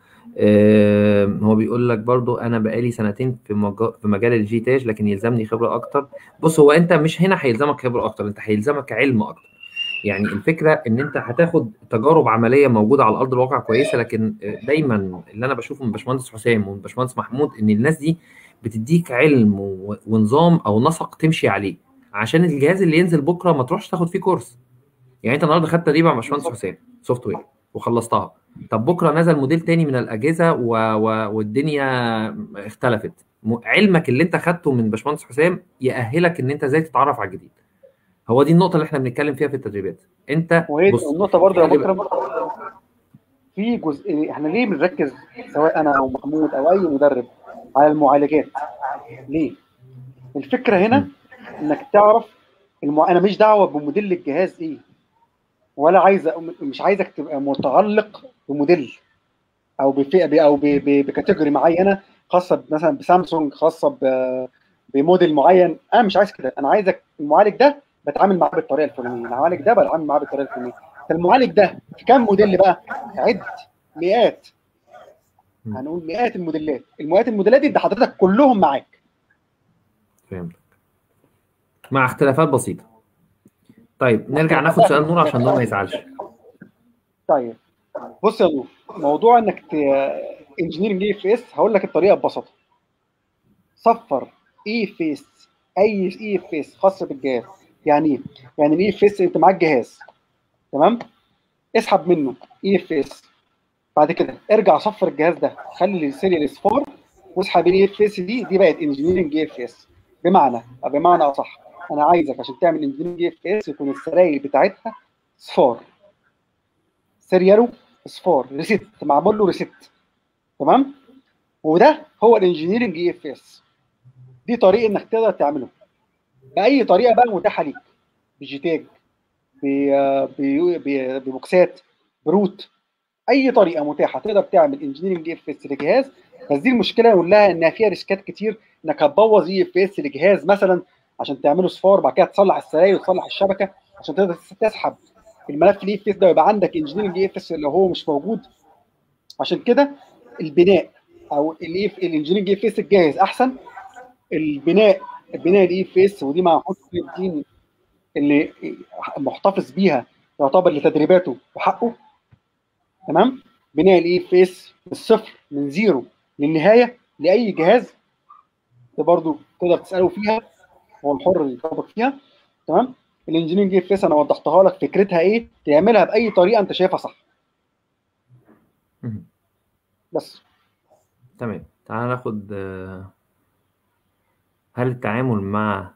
هو بيقول لك برضو انا بقالي سنتين في مجال الجيتاج لكن يلزمني خبره اكتر. بص، هو انت مش هنا هيلزمك خبره اكتر، انت هيلزمك علم اكتر. يعني الفكره ان انت هتاخد تجارب عمليه موجوده على ارض الواقع كويسه، لكن دايما اللي انا بشوفه من باشمهندس حسام ومن باشمهندس محمود ان الناس دي بتديك علم ونظام او نسق تمشي عليه، عشان الجهاز اللي ينزل بكره ما تروحش تاخد فيه كورس. يعني انت النهارده خدت تدريب مع باشمهندس حسام سوفت وير وخلصتها، طب بكره نزل موديل تاني من الاجهزه والدنيا اختلفت، علمك اللي انت خدته من باشمهندس حسام يأهلك ان انت ازاي تتعرف على الجديد. هو دي النقطه اللي احنا بنتكلم فيها في التدريبات. انت وهي بص، النقطه برضه يا مكرم، في جزء احنا ليه بنركز سواء انا او محمود او اي مدرب على المعالجات؟ ليه؟ الفكره هنا انك تعرف انا مش دعوه بموديل الجهاز ايه، ولا مش عايزك تبقى متعلق بموديل او بفئه او بكاتيجوري معينه خاصه مثلا بسامسونج، خاصه بموديل معين. انا مش عايز كده، انا عايزك المعالج ده بتعامل معاه بالطريقه الفلانيه، المعالج ده بتعامل معاه بالطريقه الفلانيه. المعالج ده في كام موديل بقى؟ عد مئات، هنقول مئات الموديلات. الموديلات دي حضرتك كلهم معاك. فهمت، مع اختلافات بسيطه. طيب نرجع اختلافات ناخد بقى في سؤال نور عشان نور ما الامكانيات. يزعلش. طيب بص يا نور، موضوع انك انجينيرنج اي اف اس، هقول لك الطريقه ببساطه. صفر اي اف اس، اي اي اف اس خاص بالجهاز. يعني ايه؟ يعني الاي اف اس انت معاك جهاز، تمام؟ اسحب منه اي اف اس، بعد كده ارجع صفر الجهاز ده، خلي السيريال اصفار، واسحب الاي اف اس دي بقت انجينيرنج اي اف اس. بمعنى اصح، انا عايزك عشان تعمل انجينيرنج اي اف اس يكون السراير بتاعتها صفار، سيرياله اصفار، ريست، معمول له ريست، تمام؟ وده هو الانجينيرنج اي اف اس. دي طريقه انك تقدر تعمله باي طريقه بقى متاحه ليك، بجيتاج، ببوكسات، بروت، اي طريقه متاحه تقدر تعمل انجينيرنج اف اس لجهاز. بس دي المشكله كلها، انها فيها ريسكات كتير، انك هتبوظ اي اف اس لجهاز مثلا عشان تعمله صفار، بعد كده تصلح السراير وتصلح الشبكه عشان تقدر تسحب الملف الاي اف اس ده، ويبقى عندك انجينيرنج اف اس اللي هو مش موجود. عشان كده البناء او الانجينيرنج اف اس الجاهز احسن. البناء الاي اف اس، ودي مع حسن الدين اللي محتفظ بيها يعتبر لتدريباته وحقه، تمام؟ بناء الاي اف اس من الصفر، من زيرو للنهايه لاي جهاز، ده برضو تقدر تساله فيها، هو الحر اللي يطبق فيها، تمام؟ الانجينيرنج اف اس انا وضحتها لك فكرتها ايه، تعملها باي طريقه انت شايفها صح. بس تمام، تعال ناخد هل التعامل مع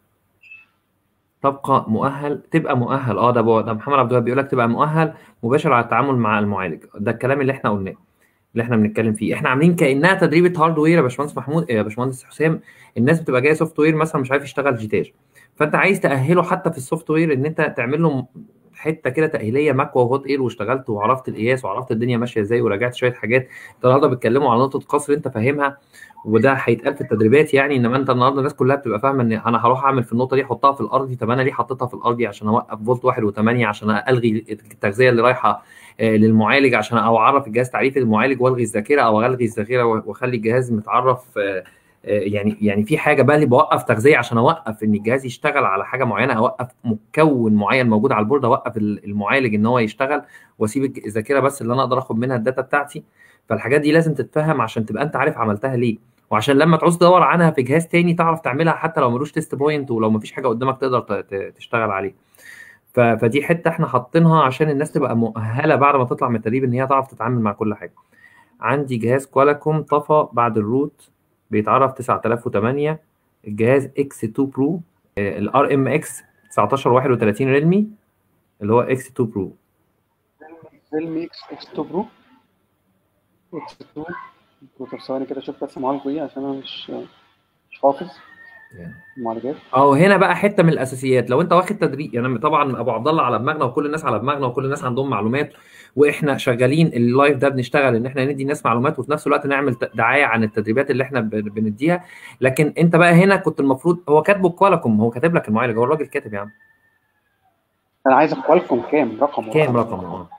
تبقى مؤهل ده محمد عبد الوهاب بيقول لك تبقى مؤهل مباشر على التعامل مع المعالج. ده الكلام اللي احنا قلناه، اللي احنا بنتكلم فيه. احنا عاملين كانها تدريبه هاردوير يا باشمهندس محمود، يا باشمهندس حسام. الناس بتبقى جايه سوفت وير مثلا مش عارف يشتغل جيتاج، فانت عايز تاهله حتى في السوفت وير، ان انت تعمل له حته كده تاهيليه مكوى وهوت اير، واشتغلت وعرفت القياس وعرفت الدنيا ماشيه ازاي، وراجعت شويه حاجات. انت النهارده بتكلموا على نقطه قصر انت فاهمها، وده هيتقال في التدريبات يعني. انما انت النهارده الناس كلها بتبقى فاهمه ان انا هروح اعمل في النقطه دي احطها في الارضي. طب انا ليه حطيتها في الارضي؟ عشان اوقف فولت 1.8، عشان الغي التغذيه اللي رايحه للمعالج، عشان او اعرف الجهاز تعريف المعالج والغي الذاكره، او الغي الذاكره واخلي الجهاز متعرف. يعني في حاجه بقى اللي بوقف تغذيه عشان اوقف ان الجهاز يشتغل على حاجه معينه، اوقف مكون معين موجود على البورده، اوقف المعالج ان هو يشتغل، واسيب الذاكره بس اللي انا اقدر اخد منها الداتا بتاعتي. فالحاجات دي لازم تتفهم عشان تبقى انت عارف عملتها ليه، وعشان لما تعوز تدور عنها في جهاز تاني تعرف تعملها حتى لو ملوش تيست بوينت، ولو مفيش حاجه قدامك تقدر تشتغل عليه. فدي حته احنا حاطينها عشان الناس تبقى مؤهله بعد ما تطلع من التدريب ان هي تعرف تتعامل مع كل حاجه. عندي جهاز كوالكوم طفى بعد الروت، بيتعرف 9008، الجهاز اكس 2 برو، الار ام اكس 1931 ريلمي، اللي هو اكس 2 برو. ريلمي اكس 2 برو، اكس 2 برو. طب ثواني كده اشوف بس معالجه ايه، عشان انا مش حافظ المعالجات. هنا بقى حته من الاساسيات. لو انت واخد تدريب يعني، طبعا ابو عبد الله على دماغنا، وكل الناس على دماغنا، وكل الناس عندهم معلومات، واحنا شغالين اللايف ده بنشتغل ان احنا ندي الناس معلومات، وفي نفس الوقت نعمل دعايه عن التدريبات اللي احنا بنديها. لكن انت بقى هنا كنت المفروض، هو كاتبه كوالكوم، هو كاتب لك المعالج، هو الراجل كاتب يا عم. انا عايز كوالكوم كام كام رقم؟ رقم؟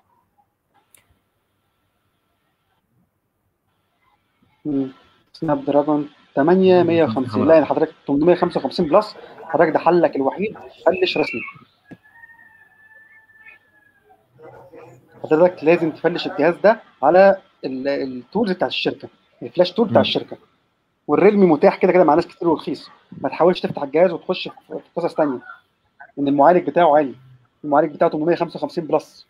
سناب دراجون 850. لا يعني محمد حضرتك 855 بلس، حضرتك ده حلك الوحيد، فلش رسمي. حضرتك لازم تفلش الجهاز ده على التولز بتاعت الشركه، الفلاش تول بتاع الشركه. والريلمي متاح كده كده مع ناس كتير ورخيص. ما تحاولش تفتح الجهاز وتخش في قصص ثانيه، ان المعالج بتاعه عالي، المعالج بتاعه 855 بلس.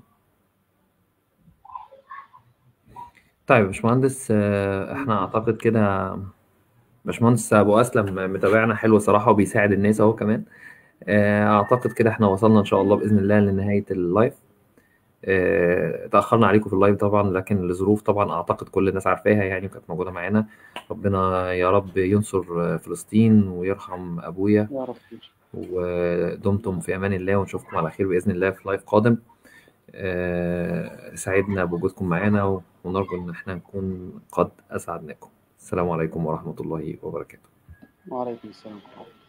طيب يا باشمهندس، احنا اعتقد كده باشمهندس ابو اسلم متابعنا حلو صراحه، وبيساعد الناس اهو كمان. اعتقد كده احنا وصلنا ان شاء الله باذن الله لنهايه اللايف. تاخرنا عليكم في اللايف طبعا، لكن لظروف طبعا اعتقد كل الناس عارفاها يعني، وكانت موجوده معانا. ربنا يا رب ينصر فلسطين ويرحم ابويا، يا رب. ودمتم في امان الله، ونشوفكم على خير باذن الله في لايف قادم. سعدنا بوجودكم معانا، ونرجو ان احنا نكون قد اسعدناكم. السلام عليكم ورحمه الله وبركاته. وعليكم السلام.